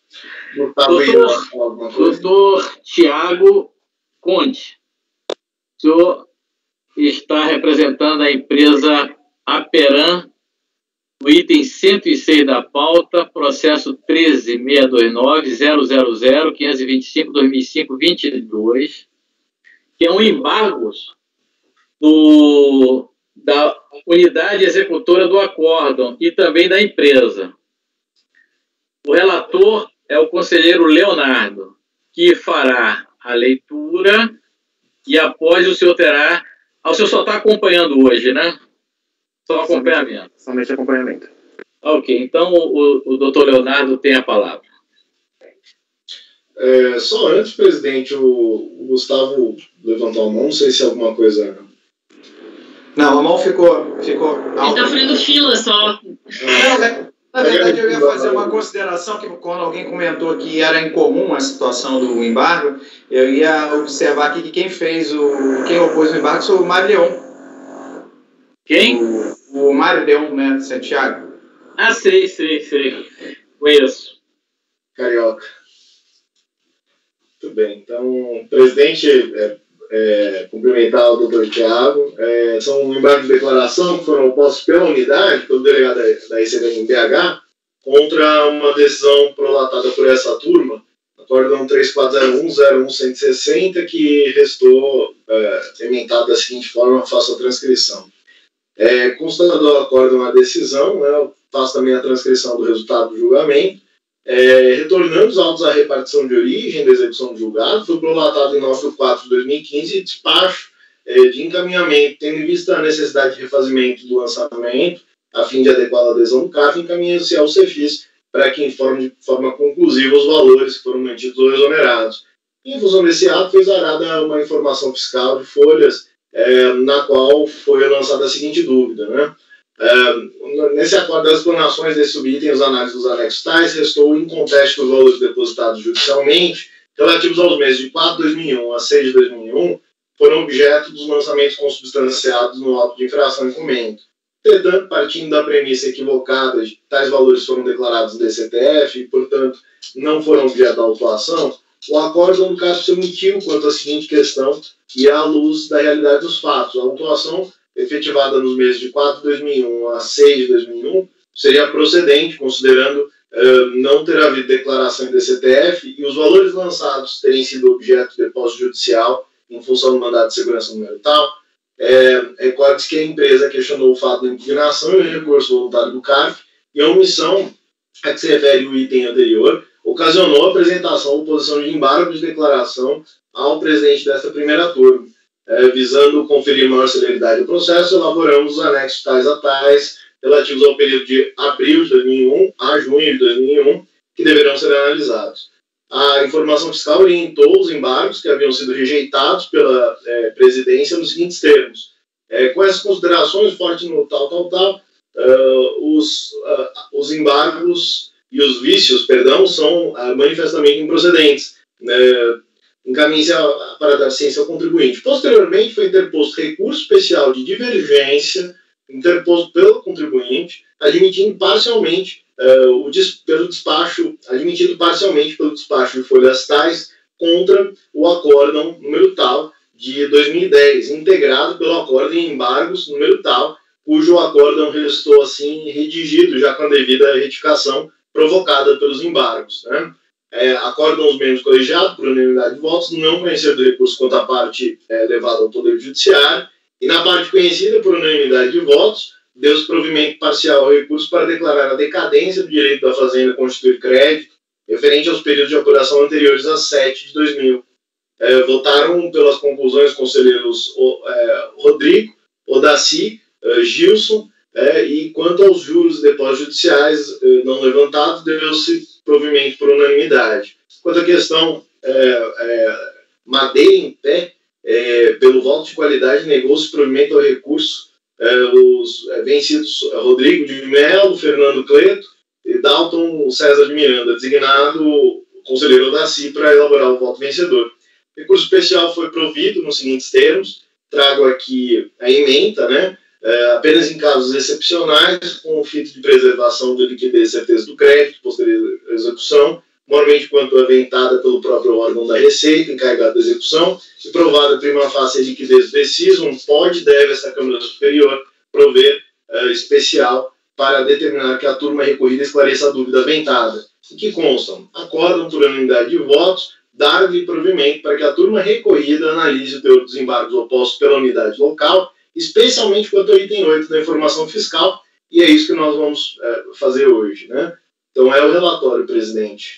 A: Doutor, doutor Tiago Conde, o senhor está representando a empresa Aperam, o item cento e seis da pauta, processo treze seiscentos e vinte e nove zero zero zero quinhentos e vinte e cinco dois mil e cinco vinte e dois, que é um embargo do, da unidade executora do acórdão e também da empresa. O relator é o conselheiro Leonardo, que fará a leitura e após o senhor terá... Ah, o senhor só está acompanhando hoje, né? Só acompanhamento.
H: Somente acompanhamento.
A: Ok, então o, o doutor Leonardo tem a palavra.
I: É, só antes, presidente, o, o Gustavo levantou a mão, não sei se é alguma coisa...
E: Não, a mão ficou... ficou
D: Ele está fazendo fila só.
E: Não, na verdade, eu ia fazer uma consideração que quando alguém comentou que era incomum a situação do embargo, eu ia observar aqui que quem fez o... quem opôs o embargo foi o Mário Leão.
A: Quem?
E: O, o Mário Leão, né, de Santiago.
A: Ah, sei, sei, sei. Conheço.
I: Carioca. Muito bem. Então, presidente, é, é, cumprimentar o doutor Tiago. É, são embargos de declaração que foram opostos pela unidade, pelo delegado da I C B M B H, contra uma decisão prolatada por essa turma, acórdão três quatro zero um zero um um cento e sessenta, que restou é, emendado da seguinte forma, faço a transcrição. É, constatado o acórdão a decisão, né, eu faço também a transcrição do resultado do julgamento. É, retornando os autos à repartição de origem da execução do julgado, foi prolatado em nove de quatro de dois mil e quinze despacho é, de encaminhamento, tendo em vista a necessidade de refazimento do lançamento, a fim de adequar a adesão do C A F, encaminha-se ao CEFIS para que informe de forma conclusiva os valores que foram mantidos ou exonerados. Em função desse ato, foi exarada uma informação fiscal de folhas, é, na qual foi lançada a seguinte dúvida, né? Uh, nesse acordo das explanações desse subitem, os análises dos anexos tais, restou inconteste os valores depositados judicialmente relativos aos meses de quatro de dois mil e um a seis de dois mil e um foram objeto dos lançamentos consubstanciados no auto de infração em comento. Entretanto, partindo da premissa equivocada de que tais valores foram declarados no D C T F e, portanto, não foram objeto da autuação, o acórdão do caso se omitiu quanto à seguinte questão e à luz da realidade dos fatos. A autuação efetivada nos meses de quatro de dois mil e um a seis de dois mil e um seria procedente, considerando uh, não ter havido declaração em D C T F e os valores lançados terem sido objeto de depósito judicial em função do mandado de segurança número tal. É, recorde-se que a empresa questionou o fato da impugnação e o recurso voluntário do C A F e a omissão a que se refere o item anterior ocasionou a apresentação ou oposição de embargo de declaração ao presidente desta primeira turma. É, visando conferir maior celeridade do processo, elaboramos os anexos tais a tais relativos ao período de abril de dois mil e um a junho de dois mil e um, que deverão ser analisados. A informação fiscal orientou os embargos que haviam sido rejeitados pela é, presidência nos seguintes termos. É, com essas considerações, forte no tal, tal, tal, uh, os, uh, os embargos e os vícios, perdão, são uh, manifestamente improcedentes. Uh, encaminhe-se para dar ciência ao contribuinte. Posteriormente, foi interposto recurso especial de divergência, interposto pelo contribuinte, admitindo parcialmente uh, o des pelo despacho, admitido parcialmente pelo despacho de folhas tais contra o acórdão número tal de dois mil e dez, integrado pelo acórdão em embargos número tal, cujo acórdão restou assim redigido, já com a devida retificação provocada pelos embargos, né? É, acordam os membros colegiados, por unanimidade de votos, não conhecer do recurso quanto à parte é, levada ao Poder Judiciário, e na parte conhecida por unanimidade de votos, deu-se provimento parcial ao recurso para declarar a decadência do direito da Fazenda a constituir crédito, referente aos períodos de apuração anteriores a sete de dois mil. É, votaram pelas conclusões conselheiros é, Rodrigo, Odaci, é, Gilson, é, e quanto aos juros e depósitos judiciais é, não levantados, deu-se provimento por unanimidade. Quanto à questão é, é, madeira em pé, é, pelo voto de qualidade, negou-se provimento ao recurso é, os é, vencidos Rodrigo de Mello, Fernando Cleto e Dalton César de Miranda, designado conselheiro da C I para elaborar o voto vencedor. O recurso especial foi provido nos seguintes termos, trago aqui a ementa, né? É, apenas em casos excepcionais, com o fito de preservação de liquidez e certeza do crédito, posterior execução, mormente quanto aventada pelo próprio órgão da Receita, encarregado da execução, e provada prima facie a liquidez do decisum, pode e deve essa Câmara Superior prover uh, especial para determinar que a turma recorrida esclareça a dúvida aventada, em que constam, acordam por unanimidade de votos, dar-lhe provimento para que a turma recorrida analise o teor dos embargos opostos pela unidade local, especialmente quanto ao item oito da informação fiscal, e é isso que nós vamos uh, fazer hoje, né? Então é o relatório, presidente.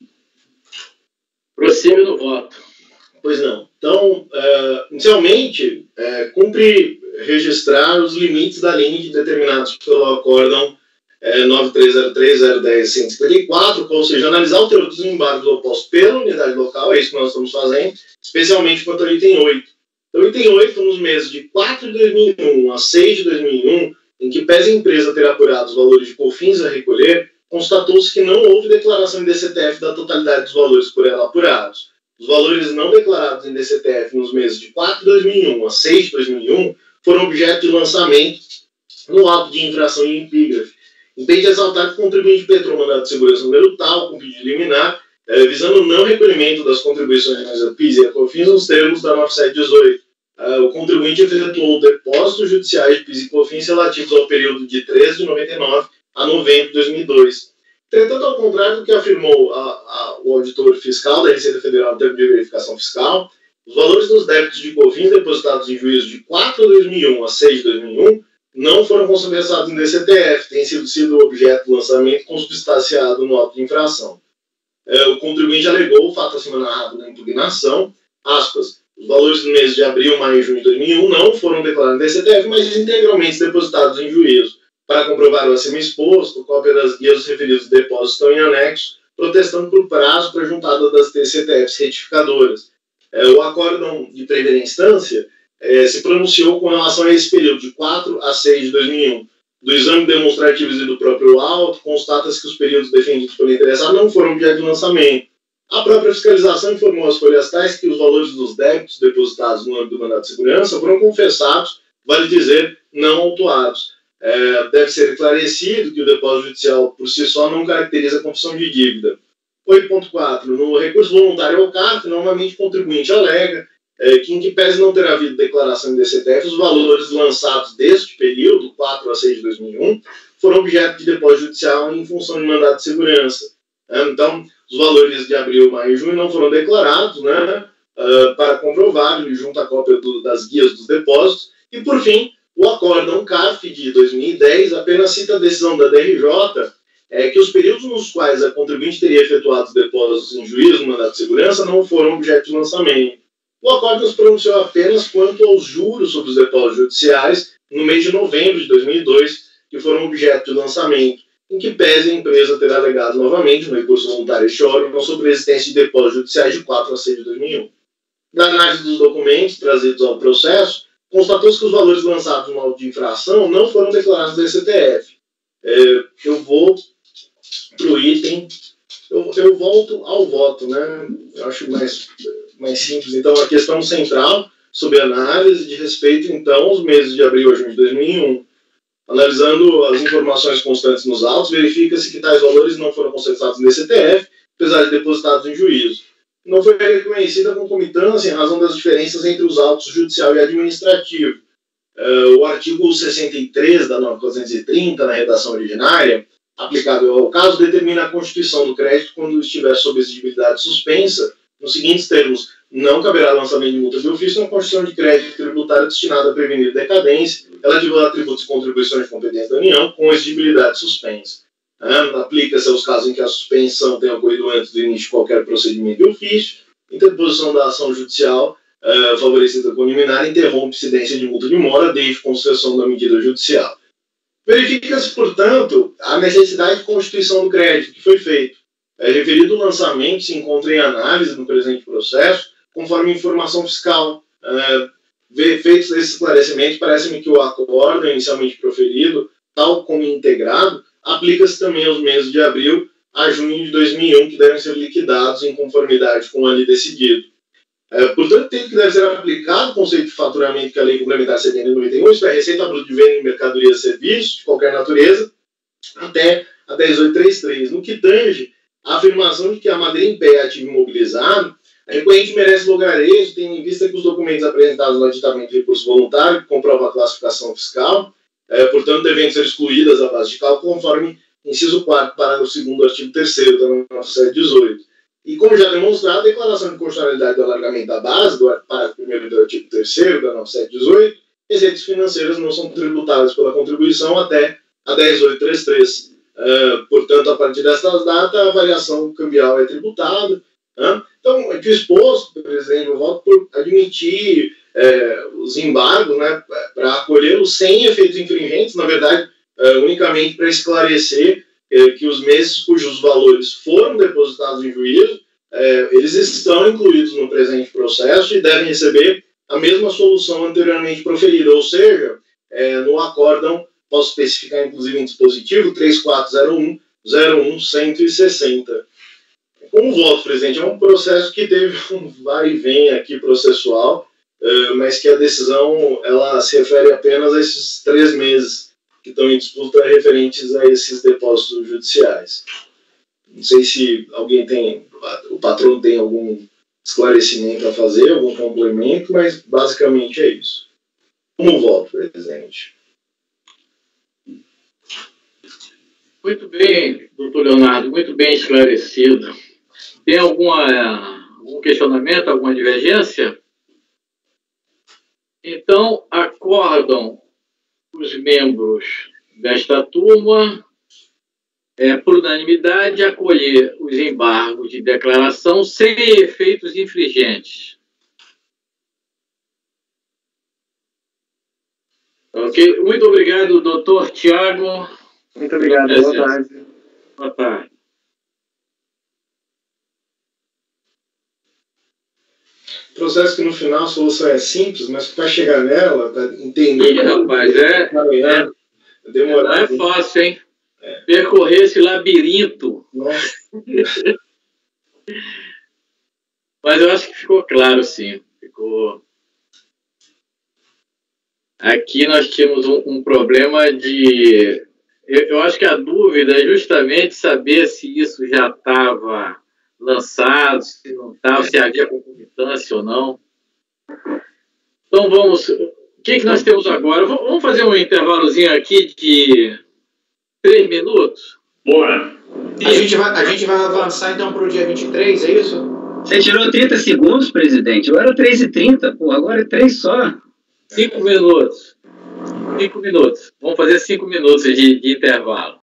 A: Prossiga no voto.
I: Pois não. Então, uh, inicialmente, uh, cumpre registrar os limites da limite determinados pelo acórdão uh, nove três zero três zero um zero cento e cinquenta e quatro, ou seja, analisar o teor dos embargos opostos pela unidade local, é isso que nós estamos fazendo, especialmente quanto ao item oito. Então, item oito, nos meses de quatro de dois mil e um a seis de dois mil e um, em que pese a empresa ter apurado os valores de COFINS a recolher, constatou-se que não houve declaração em D C T F da totalidade dos valores por ela apurados. Os valores não declarados em D C T F nos meses de quatro de dois mil e um a seis de dois mil e um foram objeto de lançamento no auto de infração em epígrafe. Impede ressaltar que o contribuinte impetrou mandado de segurança número tal, com pedido liminar, eh, visando o não recolhimento das contribuições a PIS e a COFINS nos termos da nove sete dezoito. Eh, o contribuinte efetuou depósitos judiciais de PIS e COFINS relativos ao período de treze de noventa e nove a novembro de dois mil e dois. Entretanto, ao contrário do que afirmou a, a, o auditor fiscal da Receita Federal no termo de verificação fiscal, os valores dos débitos de COFINS depositados em juízo de quatro de dois mil e um a seis de dois mil e um não foram conversados em D C T F, têm sido, sido objeto do lançamento consubstanciado no auto de infração. É, o contribuinte alegou o fato acima narrado na impugnação, aspas, os valores do mês de abril, maio e junho de dois mil e um não foram declarados em D C T F, mas integralmente depositados em juízo. Para comprovar o acima exposto, cópia das guias dos referidos depósitos estão em anexo, protestando por prazo para a juntada das D C T Fs retificadoras. É, o acórdão de primeira instância é, se pronunciou com relação a esse período de quatro a seis de dois mil e um. Do exame demonstrativo e do próprio auto, constata-se que os períodos defendidos pelo interessado não foram objeto de lançamento. A própria fiscalização informou às folhas tais que os valores dos débitos depositados no âmbito do mandado de segurança foram confessados, vale dizer, não autuados. É, deve ser esclarecido que o depósito judicial por si só não caracteriza a confissão de dívida. oito ponto quatro. No recurso voluntário ao C A R F, normalmente o contribuinte alega é, que, em que pese não ter havido declaração em D C T F, os valores lançados deste período, quatro a seis de dois mil e um, foram objeto de depósito judicial em função de mandado de segurança. É, então, os valores de abril, maio e junho não foram declarados, né, uh, para comprovar, junto à cópia do, das guias dos depósitos. E, por fim, o acórdão C A F de dois mil e dez apenas cita a decisão da D R J é, que os períodos nos quais a contribuinte teria efetuado os depósitos em juízo no mandado de segurança não foram objeto de lançamento. O acórdão se pronunciou apenas quanto aos juros sobre os depósitos judiciais no mês de novembro de dois mil e dois, que foram objeto de lançamento, em que pese a empresa ter alegado novamente no recurso voluntário Choro sobre a existência de depósitos judiciais de quatro a seis de dois mil e um. Na análise dos documentos trazidos ao processo, constatou-se que os valores lançados no auto de infração não foram declarados no D C T F. É, eu vou para o item, eu, eu volto ao voto, né? Eu acho mais, mais simples. Então, a questão central sobre análise de respeito, então, aos meses de abril a junho de dois mil e um. Analisando as informações constantes nos autos, verifica-se que tais valores não foram concentrados no D C T F, apesar de depositados em juízo. Não foi reconhecida a concomitância em razão das diferenças entre os autos judicial e administrativo. Uh, o artigo sessenta e três da norma quatrocentos e trinta, na redação originária, aplicável ao caso, determina a constituição do crédito quando estiver sob exigibilidade suspensa, nos seguintes termos: não caberá lançamento de multa de ofício na constituição de crédito tributário destinada a prevenir decadência, relativa a tributos e contribuições de competência da União, com exigibilidade suspensa. Uh, Aplica-se aos casos em que a suspensão tenha ocorrido antes do início de qualquer procedimento de ofício, interposição da ação judicial uh, favorecida com liminar, interrompe incidência de multa de mora desde concessão da medida judicial. Verifica-se, portanto, a necessidade de constituição do crédito que foi feito. É, referido o lançamento se encontra em análise no presente processo, conforme informação fiscal. Uh, feitos esses esclarecimentos, parece-me que o acordo inicialmente proferido, tal como integrado, aplica-se também aos meses de abril a junho de dois mil e um, que devem ser liquidados em conformidade com o ali decidido. É, portanto, tem que deve ser aplicado o conceito de faturamento que a Lei Complementar setenta e noventa e um, isto é, a receita bruta de venda em mercadorias e serviços de qualquer natureza, até a dez mil oitocentos e trinta e três. No que tange a afirmação de que a madeira em pé é ativo imobilizado, a recorrente merece lugarejo, tendo em vista que os documentos apresentados no aditamento de recurso voluntário, que comprova a classificação fiscal, é, portanto, devem ser excluídas da base de cálculo, conforme inciso quarto, parágrafo segundo do artigo terceiro da nove sete dezoito. E como já demonstrado, a declaração de constitucionalidade do alargamento da base, do parágrafo primeiro do artigo terceiro da nove sete dezoito, receitas financeiras não são tributáveis pela contribuição até a dez mil oitocentos e trinta e três. Uh, portanto, a partir dessas datas, a variação cambial é tributada. Né? Então, aqui o exposto, presidente, eu voto por admitir é, os embargos, né, para acolhê-los sem efeitos infringentes, na verdade, é, unicamente para esclarecer é, que os meses cujos valores foram depositados em juízo, é, eles estão incluídos no presente processo e devem receber a mesma solução anteriormente proferida, ou seja, é, no acórdão, posso especificar inclusive em dispositivo três quatro zero um zero um cento e sessenta. Como voto, presidente, é um processo que teve um vai e vem aqui processual, mas que a decisão ela se refere apenas a esses três meses que estão em disputa referentes a esses depósitos judiciais. Não sei se alguém tem, o patrão tem algum esclarecimento a fazer, algum complemento, mas basicamente é isso. Como voto, presidente?
A: Muito bem, doutor Leonardo, muito bem esclarecido. Tem alguma, algum questionamento, alguma divergência? Então, acordam os membros desta turma, é, por unanimidade, acolher os embargos de declaração sem efeitos infringentes. Ok? Muito obrigado, doutor Tiago.
J: Muito obrigado. Boa tarde.
A: Boa tarde.
I: Processo que no final a solução é simples, mas para chegar nela, para entender...
A: Ih, rapaz, é, é,
I: é demorado.
A: Não é fácil, hein? É. Percorrer esse labirinto.
I: Nossa.
A: Mas eu acho que ficou claro, sim. Ficou... Aqui nós tínhamos um, um problema de... Eu, eu acho que a dúvida é justamente saber se isso já estava lançado, se não estava, se havia concomitância ou não. Então vamos... O que, que nós temos agora? Vamos fazer um intervalozinho aqui de três minutos?
F: Bora!
E: A gente vai, a gente vai avançar então para o dia vinte e três, é isso?
G: Você tirou trinta segundos, presidente? Eu era três e trinta, pô, agora é três só.
A: Cinco minutos. Cinco minutos. Vamos fazer cinco minutos de, de intervalo.